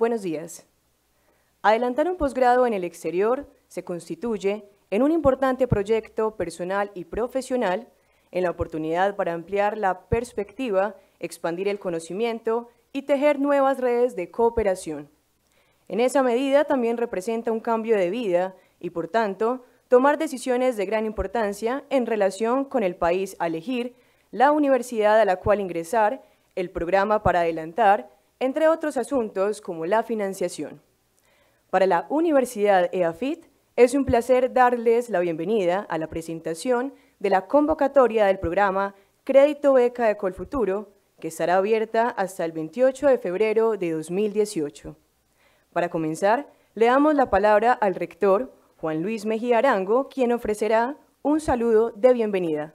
buenos días. Adelantar un posgrado en el exterior se constituye en un importante proyecto personal y profesional, en la oportunidad para ampliar la perspectiva, expandir el conocimiento y tejer nuevas redes de cooperación. En esa medida también representa un cambio de vida y, por tanto, tomar decisiones de gran importancia en relación con el país a elegir, la universidad a la cual ingresar, el programa para adelantar, entre otros asuntos como la financiación. Para la Universidad EAFIT es un placer darles la bienvenida a la presentación de la convocatoria del programa Crédito Beca de Colfuturo, que estará abierta hasta el 28 de febrero de 2018. Para comenzar, le damos la palabra al rector Juan Luis Mejía Arango, quien ofrecerá un saludo de bienvenida.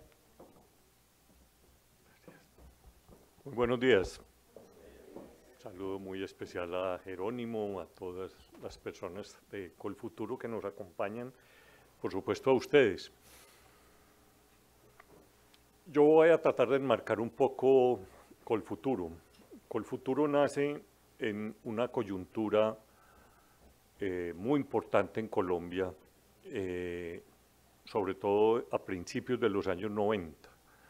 Muy buenos días. Un saludo muy especial a Jerónimo, a todas las personas de Colfuturo que nos acompañan, por supuesto a ustedes. Yo voy a tratar de enmarcar un poco Colfuturo. Colfuturo nace en una coyuntura muy importante en Colombia, sobre todo a principios de los años 90.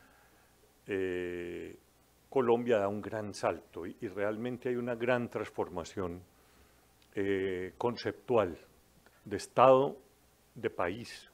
Colombia da un gran salto y realmente hay una gran transformación conceptual de Estado, de país.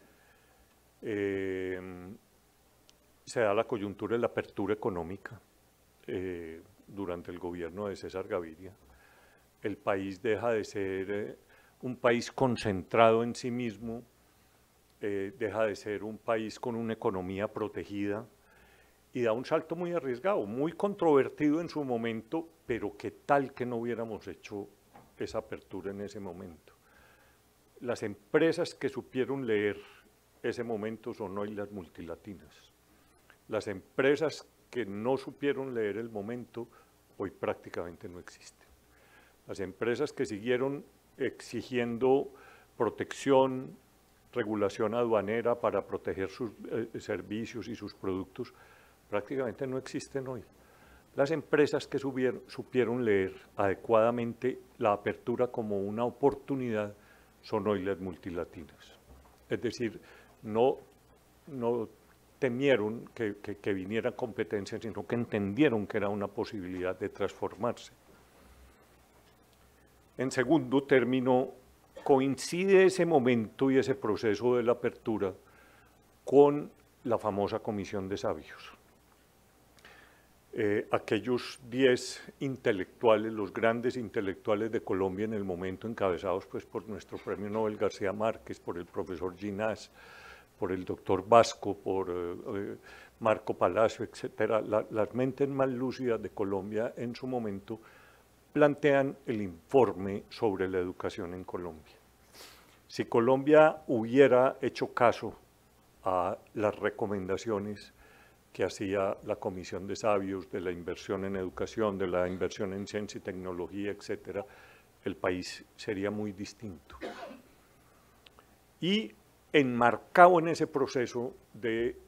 Se da la coyuntura de la apertura económica durante el gobierno de César Gaviria. El país deja de ser un país concentrado en sí mismo, deja de ser un país con una economía protegida, y da un salto muy arriesgado, muy controvertido en su momento, pero qué tal que no hubiéramos hecho esa apertura en ese momento. Las empresas que supieron leer ese momento son hoy las multilatinas. Las empresas que no supieron leer el momento hoy prácticamente no existen. Las empresas que siguieron exigiendo protección, regulación aduanera para proteger sus servicios y sus productos, prácticamente no existen hoy. Las empresas que supieron leer adecuadamente la apertura como una oportunidad son hoy las multilatinas. Es decir, no temieron que viniera competencia, sino que entendieron que era una posibilidad de transformarse. En segundo término, coincide ese momento y ese proceso de la apertura con la famosa Comisión de Sabios. Aquellos 10 intelectuales, los grandes intelectuales de Colombia en el momento, encabezados pues, por nuestro premio Nobel García Márquez, por el profesor Ginás, por el doctor Vasco, por Marco Palacio, etcétera, las mentes más lúcidas de Colombia en su momento plantean el informe sobre la educación en Colombia. Si Colombia hubiera hecho caso a las recomendaciones que hacía la Comisión de Sabios, de la inversión en educación, de la inversión en ciencia y tecnología, etcétera, el país sería muy distinto. Y enmarcado en ese proceso de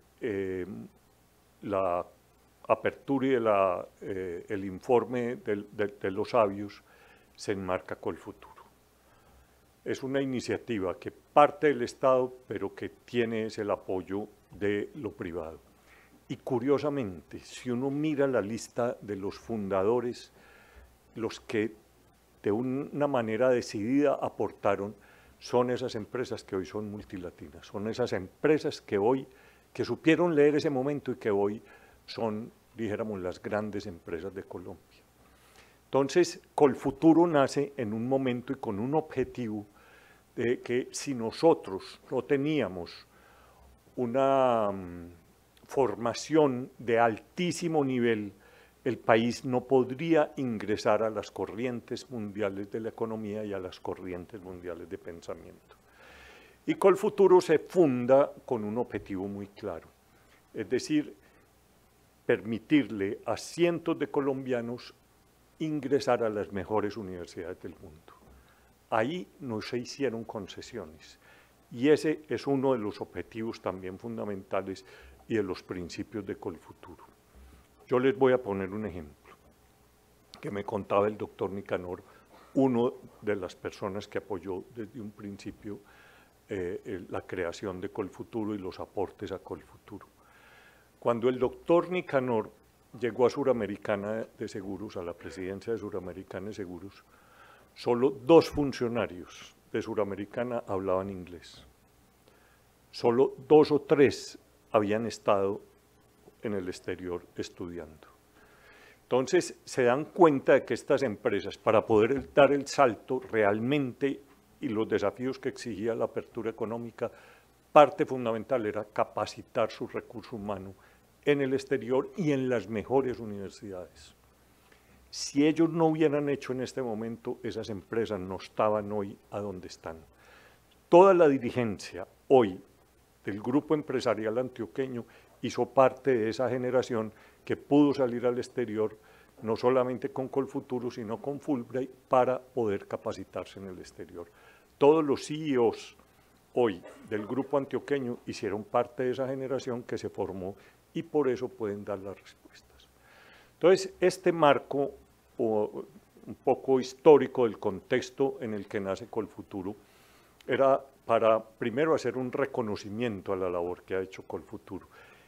la apertura y el informe de los sabios, se enmarca Colfuturo. Es una iniciativa que parte del Estado, pero que tiene el apoyo de lo privado. Y curiosamente, si uno mira la lista de los fundadores, los que de una manera decidida aportaron, son esas empresas que hoy son multilatinas, son esas empresas que supieron leer ese momento y que hoy son, dijéramos, las grandes empresas de Colombia. Entonces, Colfuturo nace en un momento y con un objetivo de que si nosotros no teníamos una formación de altísimo nivel, el país no podría ingresar a las corrientes mundiales de la economía y a las corrientes mundiales de pensamiento. Y Colfuturo se funda con un objetivo muy claro, es decir, permitirle a cientos de colombianos ingresar a las mejores universidades del mundo. Ahí no se hicieron concesiones y ese es uno de los objetivos también fundamentales y de los principios de Colfuturo. Yo les voy a poner un ejemplo que me contaba el doctor Nicanor uno de las personas que apoyó desde un principio la creación de Colfuturo y los aportes a Colfuturo. Cuando el doctor Nicanor llegó a Suramericana de Seguros, a la presidencia de Suramericana de Seguros, solo 2 funcionarios de Suramericana hablaban inglés. Solo 2 o 3 habían estado en el exterior estudiando. Entonces se dan cuenta de que estas empresas, para poder dar el salto realmente y los desafíos que exigía la apertura económica, parte fundamental era capacitar su recurso humano en el exterior y en las mejores universidades. Si ellos no hubieran hecho en este momento, esas empresas no estaban hoy a donde están. Toda la dirigencia hoy del grupo empresarial antioqueño hizo parte de esa generación que pudo salir al exterior, no solamente con Colfuturo, sino con Fulbright, para poder capacitarse en el exterior. Todos los CEOs hoy del grupo antioqueño hicieron parte de esa generación que se formó y por eso pueden dar las respuestas. Entonces, este marco un poco histórico del contexto en el que nace Colfuturo era para primero hacer un reconocimiento a la labor que ha hecho Colfuturo.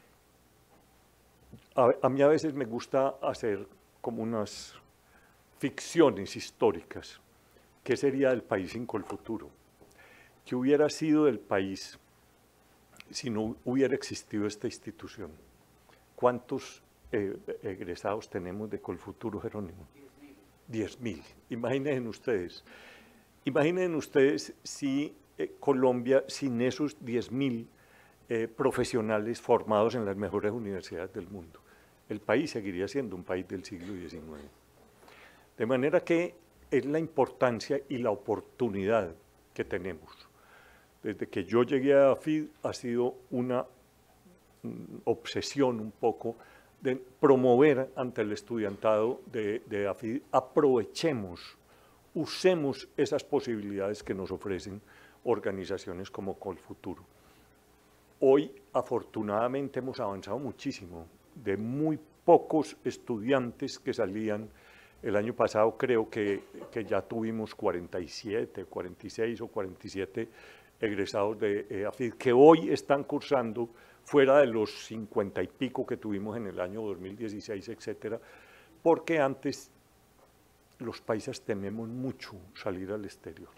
A mí a veces me gusta hacer como unas ficciones históricas. ¿Qué sería del país sin Colfuturo? ¿Qué hubiera sido del país si no hubiera existido esta institución? ¿Cuántos egresados tenemos de Colfuturo, Jerónimo? 10.000. Imaginen ustedes si Colombia, sin esos 10.000 profesionales formados en las mejores universidades del mundo, el país seguiría siendo un país del siglo XIX. De manera que es la importancia y la oportunidad que tenemos. Desde que yo llegué a AFID ha sido una obsesión un poco de promover ante el estudiantado de AFID, aprovechemos, usemos esas posibilidades que nos ofrecen organizaciones como Colfuturo. Hoy, afortunadamente, hemos avanzado muchísimo. De muy pocos estudiantes que salían, el año pasado creo que ya tuvimos 47, 46 o 47 egresados de AFID, que hoy están cursando fuera de los 50 y pico que tuvimos en el año 2016, etcétera, porque antes los paisas tememos mucho salir al exterior.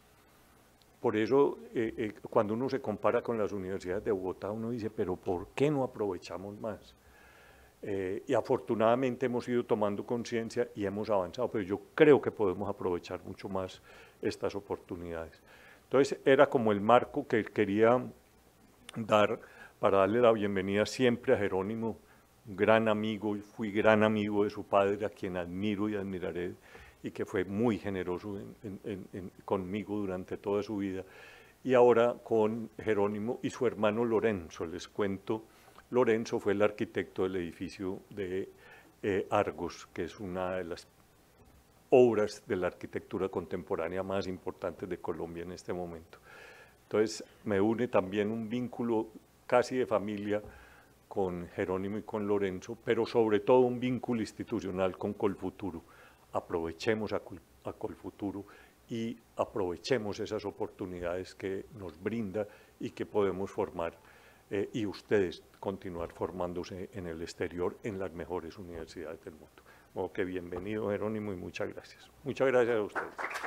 Por eso, cuando uno se compara con las universidades de Bogotá, uno dice, pero ¿por qué no aprovechamos más? Y afortunadamente hemos ido tomando conciencia y hemos avanzado, pero yo creo que podemos aprovechar mucho más estas oportunidades. Entonces, era como el marco que quería dar para darle la bienvenida siempre a Jerónimo, un gran amigo, y fui gran amigo de su padre, a quien admiro y admiraré, y que fue muy generoso conmigo durante toda su vida. Y ahora con Jerónimo y su hermano Lorenzo, les cuento, Lorenzo fue el arquitecto del edificio de Argos, que es una de las obras de la arquitectura contemporánea más importantes de Colombia en este momento. Entonces, me une también un vínculo casi de familia con Jerónimo y con Lorenzo, pero sobre todo un vínculo institucional con Colfuturo. Aprovechemos a Colfuturo y aprovechemos esas oportunidades que nos brinda y que podemos formar y ustedes continuar formándose en el exterior en las mejores universidades del mundo. Bueno, que bienvenido, Jerónimo, y muchas gracias. Muchas gracias a ustedes.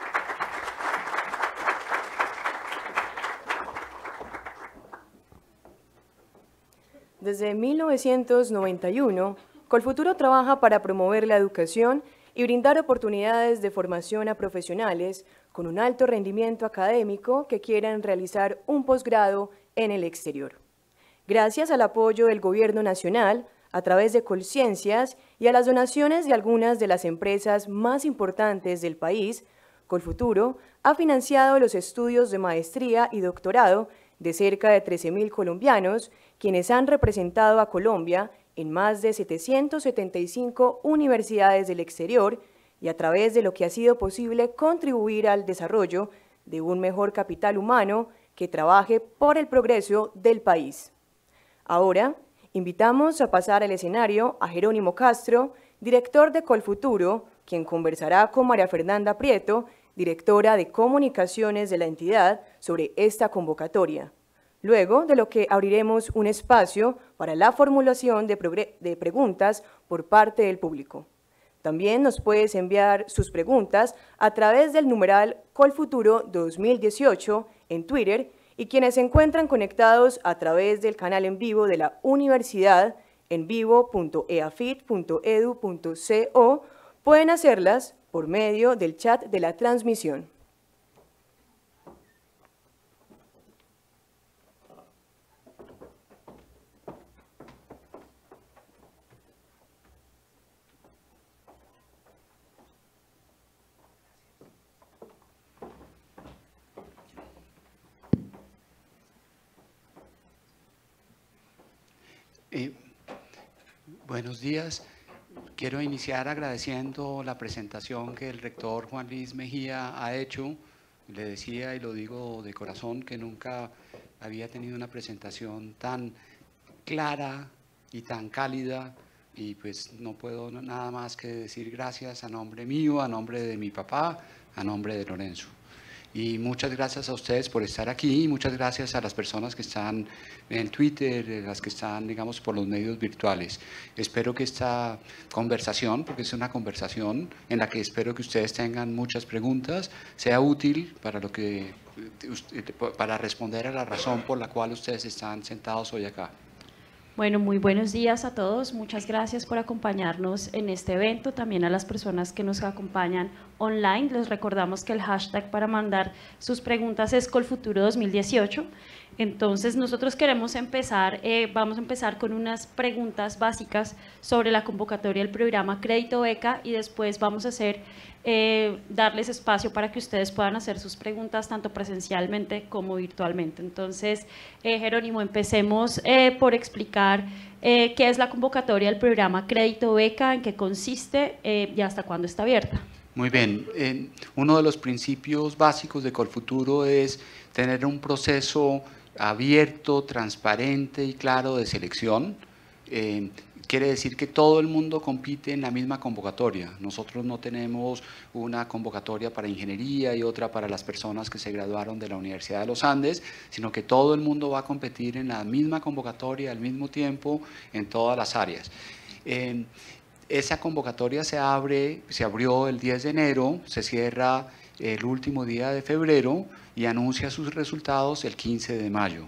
Desde 1991, Colfuturo trabaja para promover la educación y brindar oportunidades de formación a profesionales con un alto rendimiento académico que quieran realizar un posgrado en el exterior. Gracias al apoyo del Gobierno Nacional, a través de Colciencias y a las donaciones de algunas de las empresas más importantes del país, Colfuturo ha financiado los estudios de maestría y doctorado de cerca de 13.000 colombianos, quienes han representado a Colombia en más de 775 universidades del exterior y a través de lo que ha sido posible contribuir al desarrollo de un mejor capital humano que trabaje por el progreso del país. Ahora, invitamos a pasar al escenario a Jerónimo Castro, director de Colfuturo, quien conversará con María Fernanda Prieto, directora de comunicaciones de la entidad, sobre esta convocatoria. Luego de lo que abriremos un espacio para la formulación de preguntas por parte del público. También nos puedes enviar sus preguntas a través del numeral Colfuturo 2018 en Twitter, y quienes se encuentran conectados a través del canal en vivo de la universidad en vivo.eafit.edu.co pueden hacerlas por medio del chat de la transmisión. Buenos días. Quiero iniciar agradeciendo la presentación que el rector Juan Luis Mejía ha hecho. Le decía, y lo digo de corazón, que nunca había tenido una presentación tan clara y tan cálida, y pues no puedo nada más que decir gracias a nombre mío, a nombre de mi papá, a nombre de Lorenzo. Y muchas gracias a ustedes por estar aquí, y muchas gracias a las personas que están en Twitter, las que están, digamos, por los medios virtuales. Espero que esta conversación, porque es una conversación en la que espero que ustedes tengan muchas preguntas, sea útil para responder a la razón por la cual ustedes están sentados hoy acá. Bueno, muy buenos días a todos. Muchas gracias por acompañarnos en este evento. También a las personas que nos acompañan online. Les recordamos que el hashtag para mandar sus preguntas es Colfuturo 2018. Entonces, nosotros queremos empezar, vamos a empezar con unas preguntas básicas sobre la convocatoria del programa Crédito Beca, y después vamos a darles espacio para que ustedes puedan hacer sus preguntas tanto presencialmente como virtualmente. Entonces, Jerónimo, empecemos por explicar qué es la convocatoria del programa Crédito Beca, en qué consiste y hasta cuándo está abierta. Muy bien. Uno de los principios básicos de Colfuturo es tener un proceso abierto, transparente y claro de selección. Quiere decir que todo el mundo compite en la misma convocatoria. Nosotros no tenemos una convocatoria para ingeniería y otra para las personas que se graduaron de la Universidad de los Andes, sino que todo el mundo va a competir en la misma convocatoria al mismo tiempo en todas las áreas. Esa convocatoria se abrió el 10 de enero, se cierra el último día de febrero y anuncia sus resultados el 15 de mayo.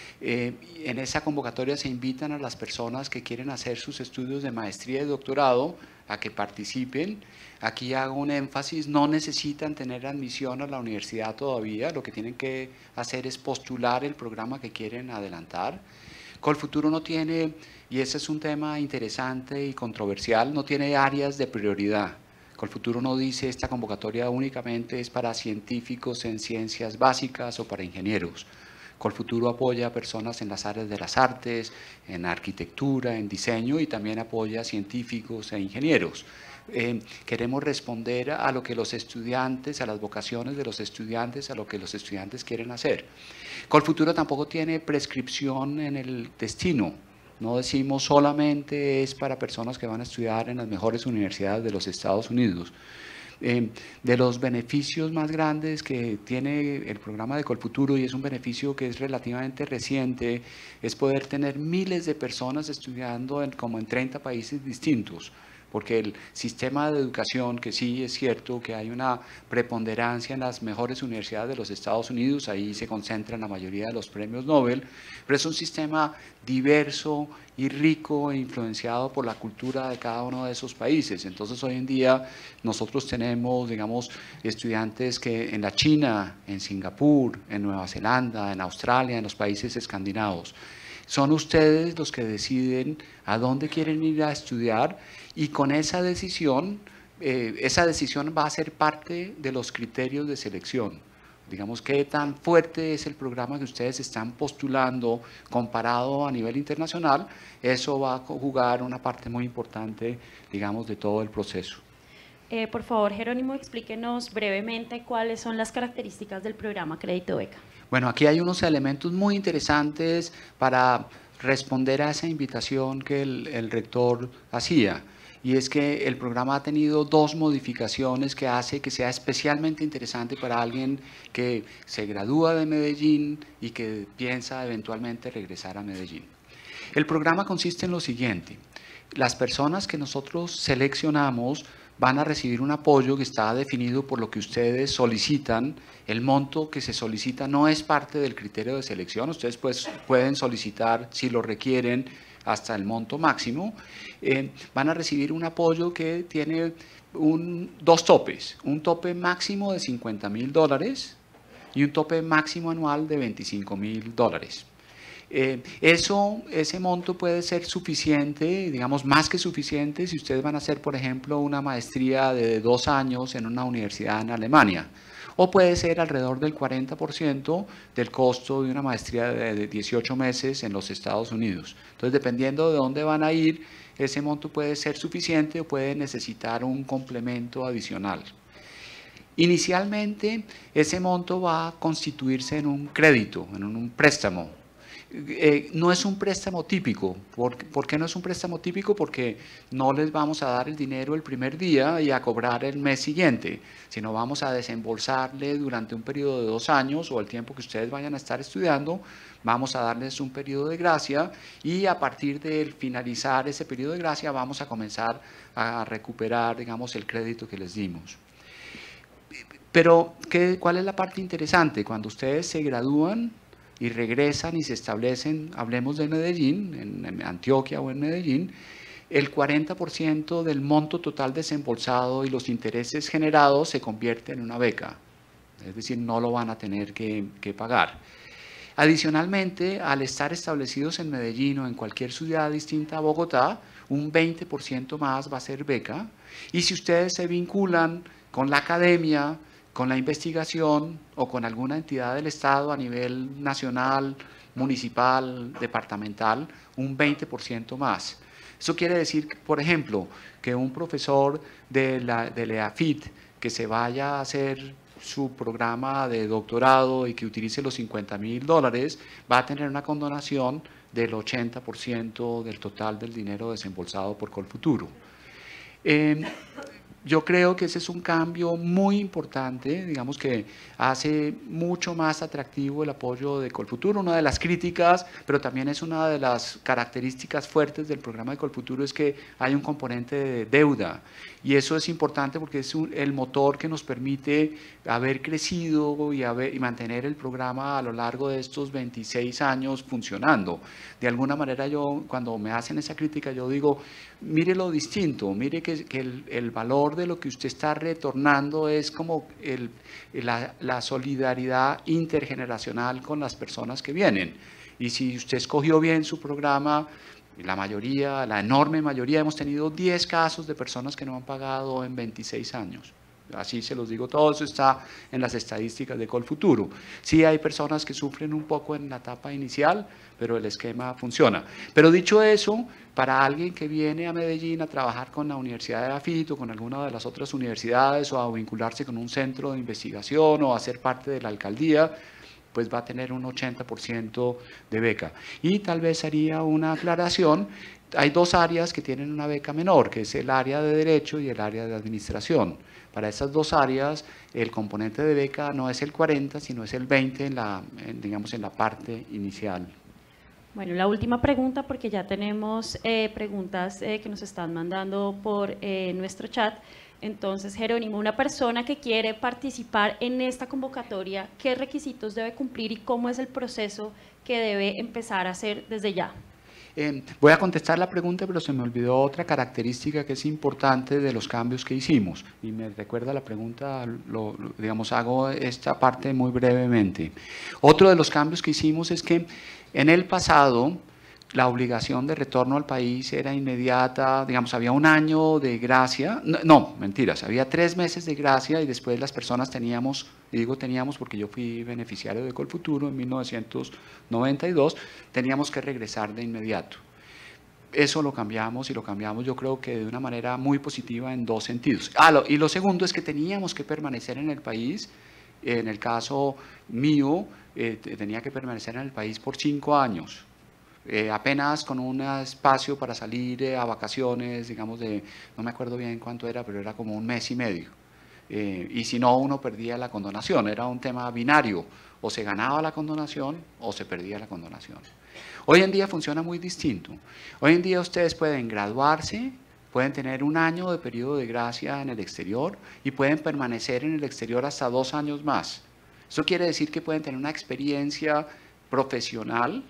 En esa convocatoria se invitan a las personas que quieren hacer sus estudios de maestría y doctorado a que participen. Aquí hago un énfasis: no necesitan tener admisión a la universidad todavía, lo que tienen que hacer es postular el programa que quieren adelantar. Colfuturo no tiene, y ese es un tema interesante y controversial, no tiene áreas de prioridad. Colfuturo no dice esta convocatoria únicamente es para científicos en ciencias básicas o para ingenieros. Colfuturo apoya a personas en las áreas de las artes, en arquitectura, en diseño, y también apoya a científicos e ingenieros. Queremos responder a lo que los estudiantes, a las vocaciones de los estudiantes, a lo que los estudiantes quieren hacer. Colfuturo tampoco tiene prescripción en el destino. No decimos solamente es para personas que van a estudiar en las mejores universidades de los Estados Unidos. De los beneficios más grandes que tiene el programa de Colfuturo, y es un beneficio que es relativamente reciente, es poder tener miles de personas estudiando como en 30 países distintos. Porque el sistema de educación, que sí es cierto que hay una preponderancia en las mejores universidades de los Estados Unidos, ahí se concentran la mayoría de los premios Nobel, pero es un sistema diverso y rico e influenciado por la cultura de cada uno de esos países. Entonces, hoy en día nosotros tenemos, digamos, estudiantes que en la China, en Singapur, en Nueva Zelanda, en Australia, en los países escandinavos. Son ustedes los que deciden a dónde quieren ir a estudiar, y con esa decisión va a ser parte de los criterios de selección. Digamos, qué tan fuerte es el programa que ustedes están postulando comparado a nivel internacional, eso va a jugar una parte muy importante, digamos, de todo el proceso. Por favor, Jerónimo, explíquenos brevemente cuáles son las características del programa Crédito Beca. Bueno, aquí hay unos elementos muy interesantes para responder a esa invitación que el rector hacía. y es que el programa ha tenido dos modificaciones que hace que sea especialmente interesante para alguien que se gradúa de Medellín y que piensa eventualmente regresar a Medellín. El programa consiste en lo siguiente: las personas que nosotros seleccionamos van a recibir un apoyo que está definido por lo que ustedes solicitan. El monto que se solicita no es parte del criterio de selección. Ustedes pues pueden solicitar, si lo requieren, hasta el monto máximo. Van a recibir un apoyo que tiene dos topes: un tope máximo de $50.000 y un tope máximo anual de $25.000. Ese monto puede ser suficiente, digamos más que suficiente, si ustedes van a hacer, por ejemplo, una maestría de 2 años en una universidad en Alemania, o puede ser alrededor del 40% del costo de una maestría de 18 meses en los Estados Unidos. Entonces, dependiendo de dónde van a ir, ese monto puede ser suficiente o puede necesitar un complemento adicional. Inicialmente, ese monto va a constituirse en un crédito, en un préstamo. No es un préstamo típico. ¿Por qué no es un préstamo típico? Porque no les vamos a dar el dinero el primer día y a cobrar el mes siguiente, sino vamos a desembolsarle durante un periodo de 2 años o el tiempo que ustedes vayan a estar estudiando. Vamos a darles un periodo de gracia y a partir de finalizar ese periodo de gracia vamos a comenzar a recuperar, digamos, el crédito que les dimos. Pero, ¿cuál es la parte interesante? Cuando ustedes se gradúan y regresan y se establecen, hablemos de Medellín, en Antioquia o en Medellín, el 40% del monto total desembolsado y los intereses generados se convierte en una beca. Es decir, no lo van a tener que pagar. Adicionalmente, al estar establecidos en Medellín o en cualquier ciudad distinta a Bogotá, un 20% más va a ser beca. Y si ustedes se vinculan con la academia, con la investigación o con alguna entidad del Estado a nivel nacional, municipal, departamental, un 20% más. Eso quiere decir, por ejemplo, que un profesor de la EAFIT que se vaya a hacer su programa de doctorado y que utilice los $50.000 va a tener una condonación del 80% del total del dinero desembolsado por Colfuturo. Yo creo que ese es un cambio muy importante, digamos que hace mucho más atractivo el apoyo de Colfuturo. Una de las críticas, pero también es una de las características fuertes del programa de Colfuturo, es que hay un componente de deuda. Y eso es importante porque es el motor que nos permite haber crecido y mantener el programa a lo largo de estos 26 años funcionando. De alguna manera yo, cuando me hacen esa crítica, yo digo, mire lo distinto, mire que el valor de lo que usted está retornando es como la solidaridad intergeneracional con las personas que vienen. Y si usted escogió bien su programa, la mayoría, la enorme mayoría, hemos tenido 10 casos de personas que no han pagado en 26 años. Así se los digo, todo eso está en las estadísticas de Colfuturo. Sí hay personas que sufren un poco en la etapa inicial, pero el esquema funciona. Pero dicho eso, para alguien que viene a Medellín a trabajar con la Universidad de AFIT o con alguna de las otras universidades o a vincularse con un centro de investigación o a ser parte de la alcaldía, pues va a tener un 80% de beca. Y tal vez haría una aclaración: hay 2 áreas que tienen una beca menor, que es el área de Derecho y el área de Administración. Para esas 2 áreas, el componente de beca no es el 40, sino es el 20 digamos, en la parte inicial. Bueno, la última pregunta, porque ya tenemos preguntas que nos están mandando por nuestro chat. Entonces, Jerónimo, una persona que quiere participar en esta convocatoria, ¿qué requisitos debe cumplir y cómo es el proceso que debe empezar a hacer desde ya? Voy a contestar la pregunta, pero se me olvidó otra característica que es importante de los cambios que hicimos. Y me recuerda la pregunta, digamos, hago esta parte muy brevemente. Otro de los cambios que hicimos es que en el pasado la obligación de retorno al país era inmediata, digamos, había 1 año de gracia, no, mentiras, había 3 meses de gracia y después las personas teníamos, y digo teníamos porque yo fui beneficiario de Colfuturo en 1992, teníamos que regresar de inmediato. Eso lo cambiamos y lo cambiamos yo creo que de una manera muy positiva en 2 sentidos. Y lo segundo es que teníamos que permanecer en el país. En el caso mío, tenía que permanecer en el país por 5 años. apenas con un espacio para salir a vacaciones, digamos, no me acuerdo bien cuánto era, pero era como un mes y medio. Y si no, uno perdía la condonación, era un tema binario, o se ganaba la condonación o se perdía la condonación. Hoy en día funciona muy distinto. Hoy en día ustedes pueden graduarse, pueden tener un año de periodo de gracia en el exterior y pueden permanecer en el exterior hasta 2 años más. Eso quiere decir que pueden tener una experiencia profesional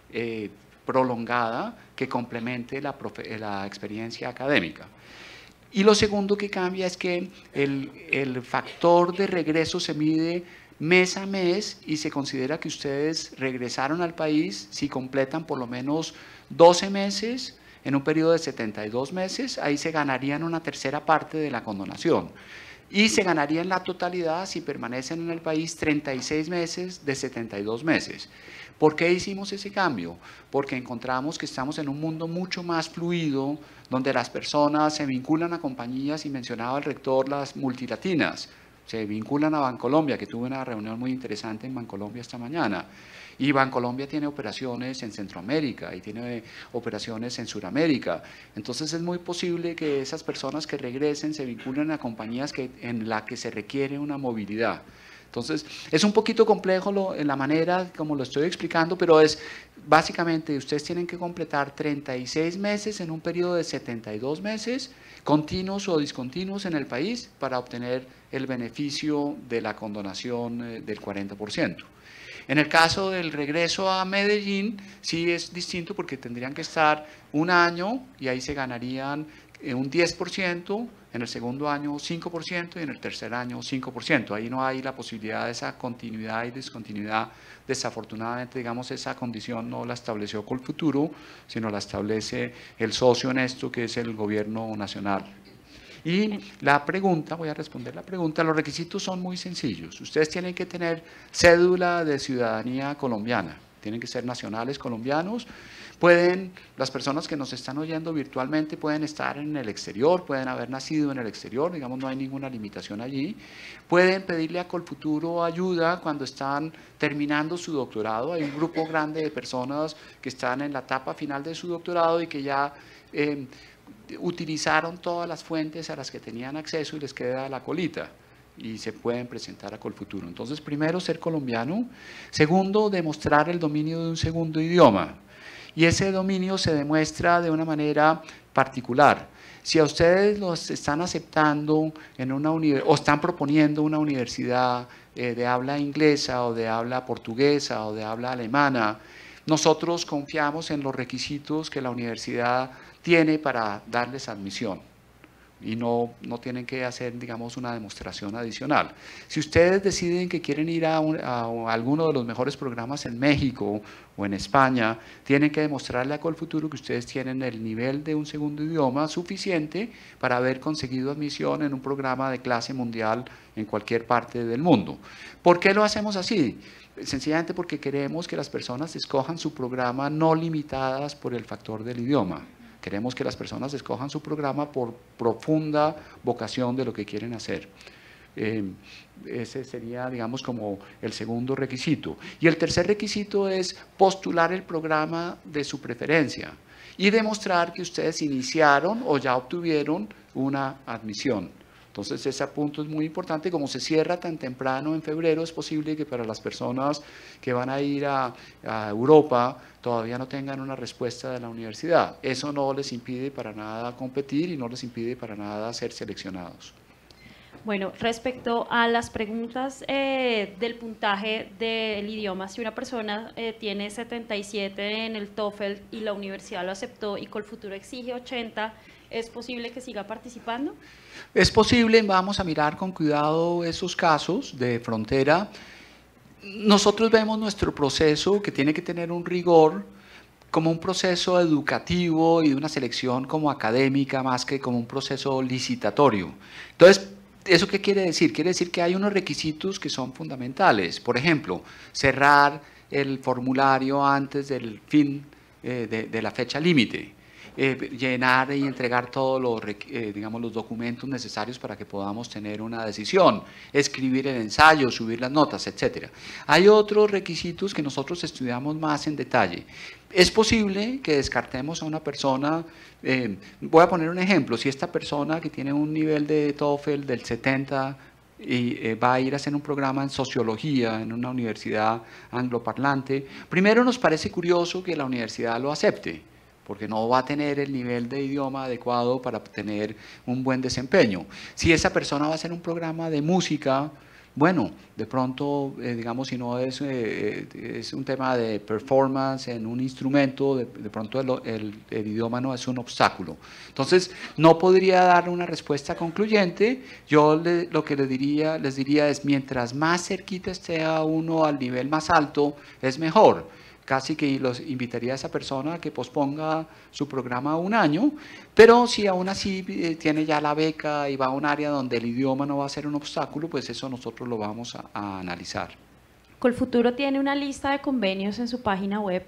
prolongada que complemente la experiencia académica. Y lo segundo que cambia es que el factor de regreso se mide mes a mes y se considera que ustedes regresaron al país si completan por lo menos 12 meses en un periodo de 72 meses, ahí se ganarían una tercera parte de la condonación. Y se ganaría en la totalidad si permanecen en el país 36 meses de 72 meses. ¿Por qué hicimos ese cambio? Porque encontramos que estamos en un mundo mucho más fluido, donde las personas se vinculan a compañías, y mencionaba el rector las multilatinas, se vinculan a Bancolombia, que tuve una reunión muy interesante en Bancolombia esta mañana. Y Bancolombia tiene operaciones en Centroamérica y tiene operaciones en Sudamérica. Entonces es muy posible que esas personas que regresen se vinculen a compañías en las que se requiere una movilidad. Entonces es un poquito complejo en la manera como lo estoy explicando, pero es básicamente ustedes tienen que completar 36 meses en un periodo de 72 meses, continuos o discontinuos en el país, para obtener el beneficio de la condonación del 40%. En el caso del regreso a Medellín, sí es distinto porque tendrían que estar un año y ahí se ganarían un 10%, en el segundo año 5% y en el tercer año 5%. Ahí no hay la posibilidad de esa continuidad y discontinuidad. Desafortunadamente, digamos, esa condición no la estableció Colfuturo, sino la establece el socio en esto, que es el gobierno nacional. Y la pregunta, voy a responder la pregunta, los requisitos son muy sencillos. Ustedes tienen que tener cédula de ciudadanía colombiana, tienen que ser nacionales colombianos. Las personas que nos están oyendo virtualmente pueden estar en el exterior, pueden haber nacido en el exterior, digamos, no hay ninguna limitación allí. Pueden pedirle a Colfuturo ayuda cuando están terminando su doctorado. Hay un grupo grande de personas que están en la etapa final de su doctorado y que ya utilizaron todas las fuentes a las que tenían acceso y les queda la colita y se pueden presentar a Colfuturo. Entonces, primero, ser colombiano. Segundo, demostrar el dominio de un segundo idioma. Y ese dominio se demuestra de una manera particular. Si a ustedes los están aceptando en una o están proponiendo una universidad de habla inglesa o de habla portuguesa o de habla alemana, nosotros confiamos en los requisitos que la universidad tiene para darles admisión y no tienen que hacer, digamos, una demostración adicional. Si ustedes deciden que quieren ir a alguno de los mejores programas en México o en España, tienen que demostrarle a Colfuturo que ustedes tienen el nivel de un segundo idioma suficiente para haber conseguido admisión en un programa de clase mundial en cualquier parte del mundo. ¿Por qué lo hacemos así? Sencillamente porque queremos que las personas escojan su programa no limitadas por el factor del idioma. Queremos que las personas escojan su programa por profunda vocación de lo que quieren hacer. Ese sería, digamos, como el segundo requisito. Y el tercer requisito es postular el programa de su preferencia y demostrar que ustedes iniciaron o ya obtuvieron una admisión. Entonces, ese punto es muy importante. Como se cierra tan temprano en febrero, es posible que para las personas que van a ir a Europa todavía no tengan una respuesta de la universidad. Eso no les impide para nada competir y no les impide para nada ser seleccionados. Bueno, respecto a las preguntas del puntaje del idioma, si una persona tiene 77 en el TOEFL y la universidad lo aceptó y Colfuturo exige 80, ¿es posible que siga participando? Es posible, vamos a mirar con cuidado esos casos de frontera. Nosotros vemos nuestro proceso, que tiene que tener un rigor, como un proceso educativo y de una selección como académica más que como un proceso licitatorio. Entonces, ¿eso qué quiere decir? Quiere decir que hay unos requisitos que son fundamentales. Por ejemplo, cerrar el formulario antes del fin de la fecha límite. llenar y entregar todos los, digamos, los documentos necesarios para que podamos tener una decisión, escribir el ensayo, subir las notas, etc. Hay otros requisitos que nosotros estudiamos más en detalle. Es posible que descartemos a una persona, voy a poner un ejemplo, si esta persona que tiene un nivel de TOEFL del 70 y va a ir a hacer un programa en sociología en una universidad angloparlante, primero nos parece curioso que la universidad lo acepte, porque no va a tener el nivel de idioma adecuado para tener un buen desempeño. Si esa persona va a hacer un programa de música, bueno, de pronto, digamos, si no es un tema de performance en un instrumento, de pronto el idioma no es un obstáculo. Entonces, no podría dar una respuesta concluyente. Yo lo que les diría es, mientras más cerquita esté a uno al nivel más alto, es mejor. Casi que los invitaría a esa persona a que posponga su programa un año, pero si aún así tiene ya la beca y va a un área donde el idioma no va a ser un obstáculo, pues eso nosotros lo vamos a analizar. Colfuturo tiene una lista de convenios en su página web.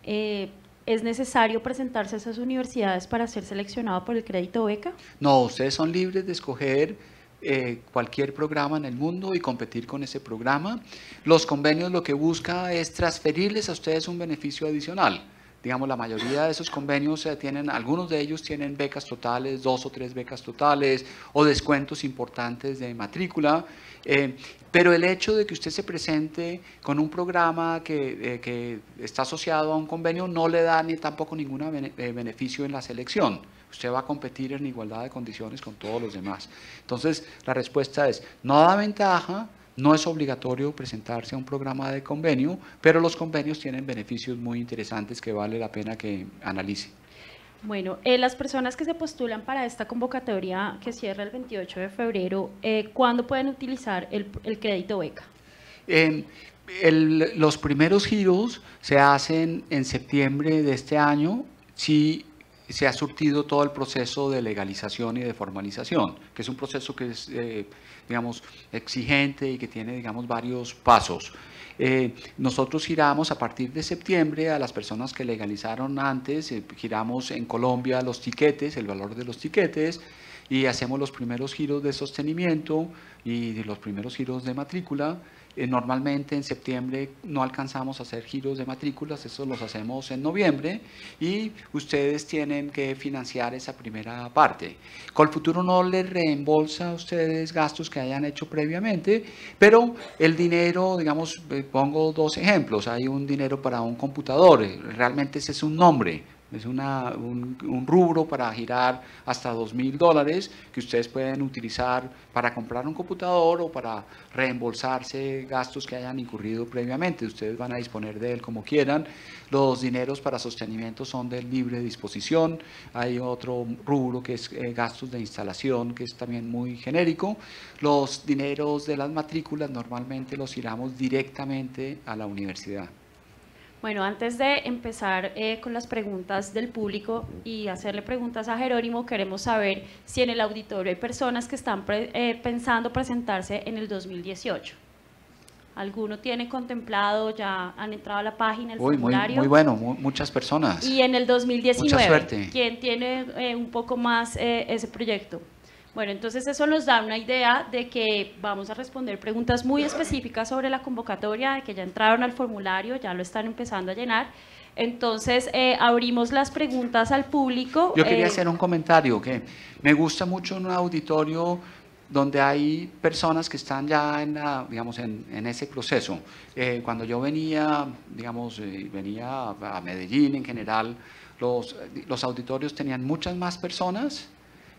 ¿Es necesario presentarse a esas universidades para ser seleccionado por el crédito beca? No, ustedes son libres de escoger cualquier programa en el mundo y competir con ese programa. Los convenios lo que busca es transferirles a ustedes un beneficio adicional. Digamos, la mayoría de esos convenios algunos de ellos tienen becas totales, 2 o 3 becas totales o descuentos importantes de matrícula, pero el hecho de que usted se presente con un programa que está asociado a un convenio no le da ni tampoco ningún beneficio en la selección. Usted va a competir en igualdad de condiciones con todos los demás. Entonces, la respuesta es, no da ventaja, no es obligatorio presentarse a un programa de convenio, pero los convenios tienen beneficios muy interesantes que vale la pena que analicen. Bueno, las personas que se postulan para esta convocatoria que cierra el 28 de febrero, ¿cuándo pueden utilizar el crédito beca? Los primeros giros se hacen en septiembre de este año, si se ha surtido todo el proceso de legalización y de formalización, que es un proceso que es, digamos, exigente y que tiene, digamos, varios pasos. Nosotros giramos a partir de septiembre a las personas que legalizaron antes, giramos en Colombia los tiquetes, el valor de los tiquetes, y hacemos los primeros giros de sostenimiento y los primeros giros de matrícula. Normalmente en septiembre no alcanzamos a hacer giros de matrículas, eso los hacemos en noviembre y ustedes tienen que financiar esa primera parte. Colfuturo no les reembolsa a ustedes gastos que hayan hecho previamente, pero el dinero, digamos, pongo 2 ejemplos, hay un dinero para un computador, realmente ese es un nombre. Es un rubro para girar hasta $2.000 que ustedes pueden utilizar para comprar un computador o para reembolsarse gastos que hayan incurrido previamente. Ustedes van a disponer de él como quieran. Los dineros para sostenimiento son de libre disposición. Hay otro rubro que es gastos de instalación, que es también muy genérico. Los dineros de las matrículas normalmente los giramos directamente a la universidad. Bueno, antes de empezar con las preguntas del público y hacerle preguntas a Jerónimo, queremos saber si en el auditorio hay personas que están pensando presentarse en el 2018. ¿Alguno tiene contemplado, ya han entrado a la página, el formulario? Muy bueno, muchas personas. Y en el 2019, mucha suerte. ¿Quién tiene un poco más ese proyecto? Bueno, entonces eso nos da una idea de que vamos a responder preguntas muy específicas sobre la convocatoria, de que ya entraron al formulario, ya lo están empezando a llenar. Entonces, abrimos las preguntas al público. Yo quería hacer un comentario, que me gusta mucho un auditorio donde hay personas que están ya en ese proceso. Cuando yo venía, venía a Medellín en general, los auditorios tenían muchas más personas.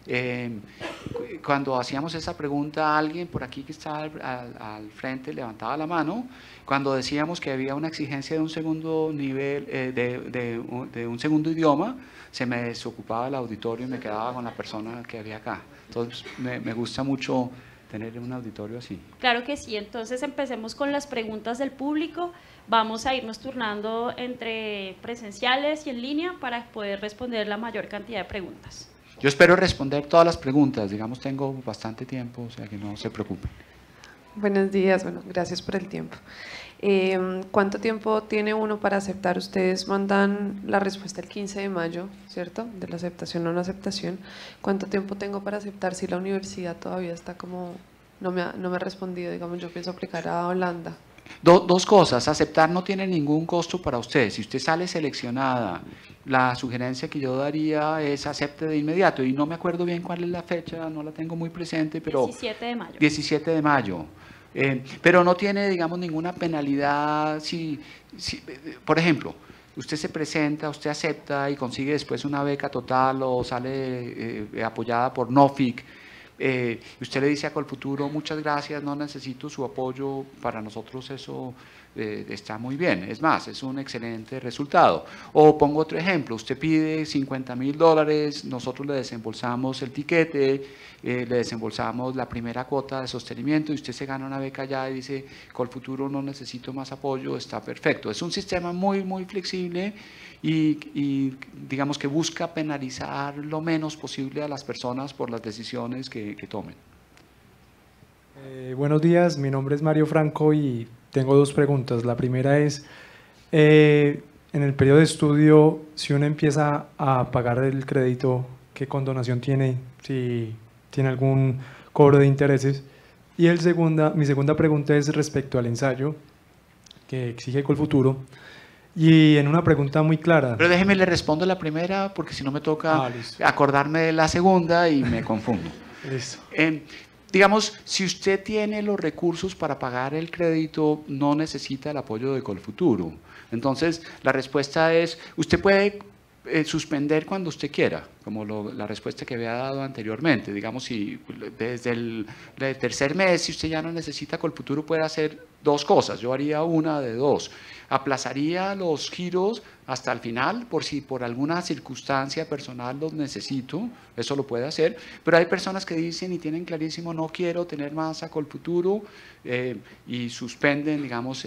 Cuando hacíamos esa pregunta a alguien por aquí que estaba al frente levantaba la mano. Cuando decíamos que había una exigencia de un segundo nivel, de un segundo idioma, se me desocupaba el auditorio y me quedaba con la persona que había acá. Entonces me gusta mucho tener un auditorio así. Claro que sí, entonces empecemos con las preguntas del público. Vamos a irnos turnando entre presenciales y en línea para poder responder la mayor cantidad de preguntas. Yo espero responder todas las preguntas, digamos, tengo bastante tiempo, o sea que no se preocupen. Buenos días, bueno, gracias por el tiempo. ¿Cuánto tiempo tiene uno para aceptar? Ustedes mandan la respuesta el 15 de mayo, ¿cierto? De la aceptación o no aceptación. ¿Cuánto tiempo tengo para aceptar si la universidad todavía está como, no me ha respondido? Digamos, yo pienso aplicar a Holanda. Dos cosas, aceptar no tiene ningún costo para usted. Si usted sale seleccionada, la sugerencia que yo daría es acepte de inmediato. Y no me acuerdo bien cuál es la fecha, no la tengo muy presente, pero 17 de mayo. 17 de mayo. Pero no tiene, digamos, ninguna penalidad. Por ejemplo, usted se presenta, usted acepta y consigue después una beca total o sale apoyada por NOFIC. Usted le dice a Colfuturo, muchas gracias, no necesito su apoyo, para nosotros eso está muy bien, es más, es un excelente resultado. O pongo otro ejemplo, usted pide $50.000, nosotros le desembolsamos el tiquete, le desembolsamos la primera cuota de sostenimiento y usted se gana una beca ya y dice, Colfuturo no necesito más apoyo, está perfecto. Es un sistema muy, muy flexible y digamos que busca penalizar lo menos posible a las personas por las decisiones que tomen. Buenos días, mi nombre es Mario Franco y tengo dos preguntas. La primera es, en el periodo de estudio, si uno empieza a pagar el crédito, ¿qué condonación tiene? Si tiene algún cobro de intereses. Y mi segunda pregunta es respecto al ensayo que exige Colfuturo. Y en una pregunta muy clara. Pero déjeme le respondo la primera, porque si no me toca acordarme de la segunda y me confundo. Listo. Digamos, si usted tiene los recursos para pagar el crédito, no necesita el apoyo de Colfuturo. Entonces, la respuesta es, usted puede suspender cuando usted quiera, como la respuesta que había dado anteriormente. Digamos, si desde el tercer mes, si usted ya no necesita Colfuturo, puede hacer dos cosas. Yo haría una de dos. Aplazaría los giros hasta el final, por si por alguna circunstancia personal los necesito, eso lo puede hacer, pero hay personas que dicen y tienen clarísimo, no quiero tener más a Colfuturo, y suspenden, digamos,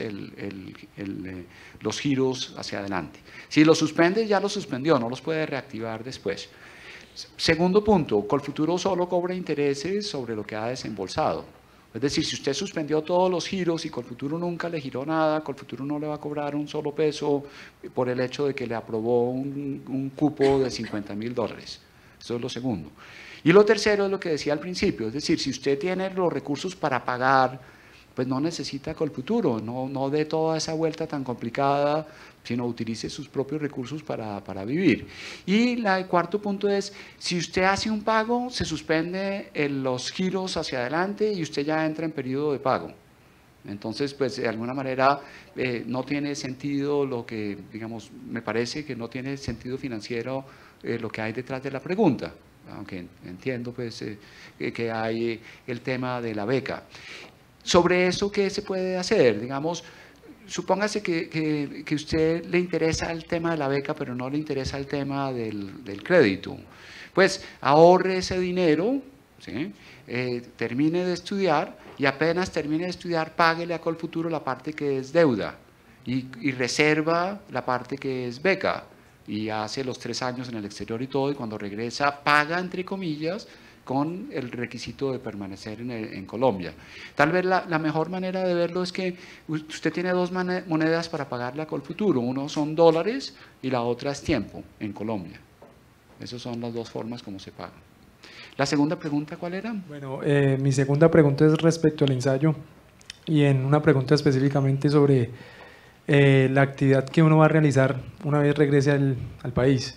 los giros hacia adelante. Si los suspende, ya los suspendió, no los puede reactivar después. Segundo punto, Colfuturo solo cobra intereses sobre lo que ha desembolsado. Es decir, si usted suspendió todos los giros y Colfuturo nunca le giró nada, Colfuturo no le va a cobrar un solo peso por el hecho de que le aprobó un cupo de $50.000. Eso es lo segundo. Y lo tercero es lo que decía al principio, es decir, si usted tiene los recursos para pagar, pues no necesita Colfuturo, no dé toda esa vuelta tan complicada, sino utilice sus propios recursos para vivir. Y el cuarto punto es, si usted hace un pago, se suspende los giros hacia adelante y usted ya entra en periodo de pago. Entonces, pues de alguna manera no tiene sentido lo que, digamos, me parece que no tiene sentido financiero lo que hay detrás de la pregunta, aunque entiendo pues que hay el tema de la beca. Sobre eso, ¿qué se puede hacer? Digamos, supóngase que a usted le interesa el tema de la beca, pero no le interesa el tema del crédito. Pues ahorre ese dinero, ¿sí? Termine de estudiar y apenas termine de estudiar, páguele a Colfuturo la parte que es deuda y reserva la parte que es beca. Y hace los 3 años en el exterior y todo, y cuando regresa paga, entre comillas, con el requisito de permanecer en Colombia. Tal vez la mejor manera de verlo es que usted tiene dos monedas para pagarle a Colfuturo. Uno son dólares y la otra es tiempo en Colombia. Esas son las dos formas como se pagan. ¿La segunda pregunta cuál era? Bueno, mi segunda pregunta es respecto al ensayo y en una pregunta específicamente sobre la actividad que uno va a realizar una vez regrese al país.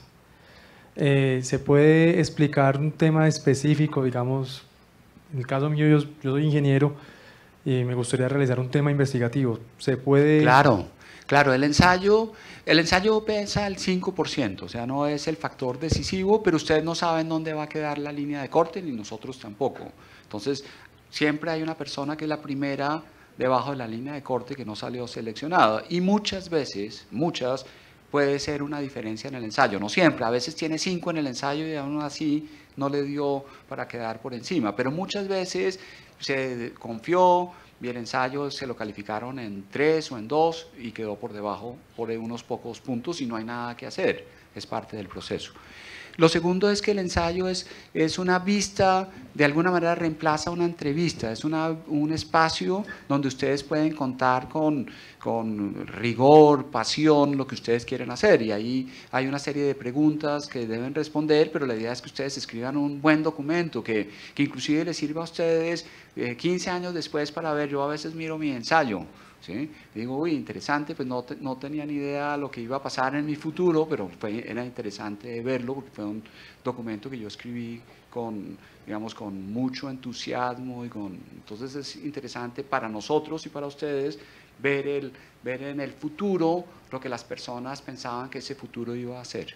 ¿Se puede explicar un tema específico? Digamos, en el caso mío, yo soy ingeniero y me gustaría realizar un tema investigativo. ¿Se puede...? Claro, el ensayo pesa el 5%, o sea, no es el factor decisivo, pero ustedes no saben dónde va a quedar la línea de corte, ni nosotros tampoco. Entonces, siempre hay una persona que es la primera debajo de la línea de corte que no salió seleccionada. Y muchas veces, puede ser una diferencia en el ensayo, no siempre, a veces tiene 5 en el ensayo y aún así no le dio para quedar por encima, pero muchas veces se confió y el ensayo se lo calificaron en 3 o en 2 y quedó por debajo por unos pocos puntos y no hay nada que hacer, es parte del proceso. Lo segundo es que el ensayo es una vista, de alguna manera reemplaza una entrevista, es un espacio donde ustedes pueden contar con rigor, pasión, lo que ustedes quieren hacer, y ahí hay una serie de preguntas que deben responder, pero la idea es que ustedes escriban un buen documento que inclusive les sirva a ustedes 15 años después para ver. Yo a veces miro mi ensayo, ¿sí? Digo, uy, interesante, pues no tenía ni idea lo que iba a pasar en mi futuro, pero era interesante verlo porque fue un documento que yo escribí digamos, con mucho entusiasmo, entonces es interesante para nosotros y para ustedes ver en el futuro lo que las personas pensaban que ese futuro iba a ser.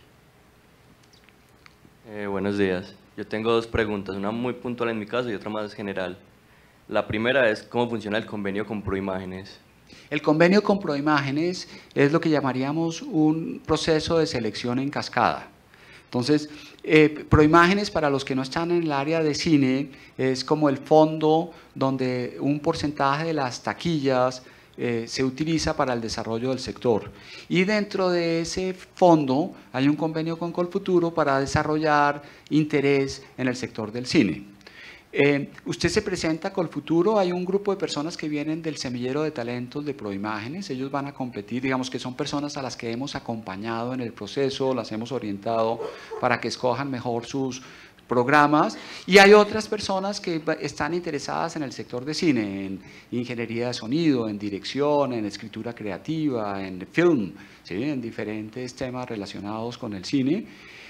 Buenos días. Yo tengo dos preguntas, una muy puntual en mi caso y otra más general. La primera es cómo funciona el convenio con Proimágenes. El convenio con Proimágenes es lo que llamaríamos un proceso de selección en cascada. Entonces, Proimágenes, para los que no están en el área de cine, es como el fondo donde un porcentaje de las taquillas se utiliza para el desarrollo del sector. Y dentro de ese fondo hay un convenio con Colfuturo para desarrollar interés en el sector del cine. Usted se presenta a Colfuturo, hay un grupo de personas que vienen del semillero de talentos de Proimágenes, ellos van a competir, digamos que son personas a las que hemos acompañado en el proceso, las hemos orientado para que escojan mejor sus programas, y hay otras personas que están interesadas en el sector de cine, en ingeniería de sonido, en dirección, en escritura creativa, en film, ¿sí? En diferentes temas relacionados con el cine.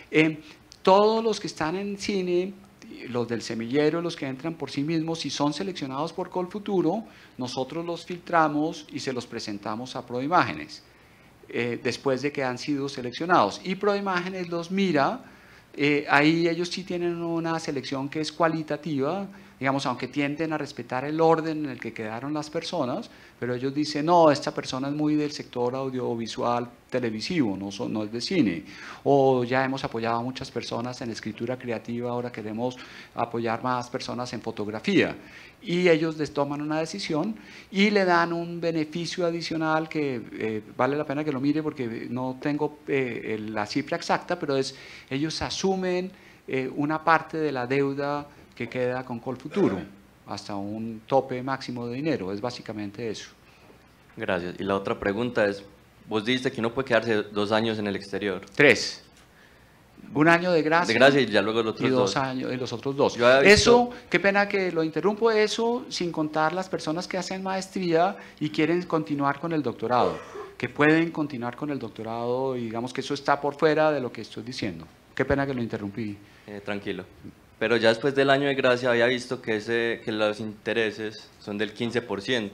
Todos los que están en cine, los del semillero, los que entran por sí mismos, si son seleccionados por Colfuturo, nosotros los filtramos y se los presentamos a Proimágenes, después de que han sido seleccionados. Y Proimágenes los mira, ahí ellos sí tienen una selección que es cualitativa, digamos, aunque tienden a respetar el orden en el que quedaron las personas, pero ellos dicen, no, esta persona es muy del sector audiovisual televisivo, no es de cine. O ya hemos apoyado a muchas personas en escritura creativa, ahora queremos apoyar más personas en fotografía. Y ellos les toman una decisión y le dan un beneficio adicional que vale la pena que lo mire porque no tengo la cifra exacta, pero ellos asumen una parte de la deuda que queda con Colfuturo, hasta un tope máximo de dinero, es básicamente eso. Gracias. Y la otra pregunta es, vos dijiste que uno puede quedarse 2 años en el exterior. 3. 1 año de gracia. De gracia y ya luego los otros y 2 2 años, y los otros 2. Eso, qué pena que lo interrumpo, eso sin contar las personas que hacen maestría y quieren continuar con el doctorado, que pueden continuar con el doctorado, y digamos que eso está por fuera de lo que estoy diciendo. Qué pena que lo interrumpí. Tranquilo. Pero ya después del año de gracia había visto que los intereses son del 15%.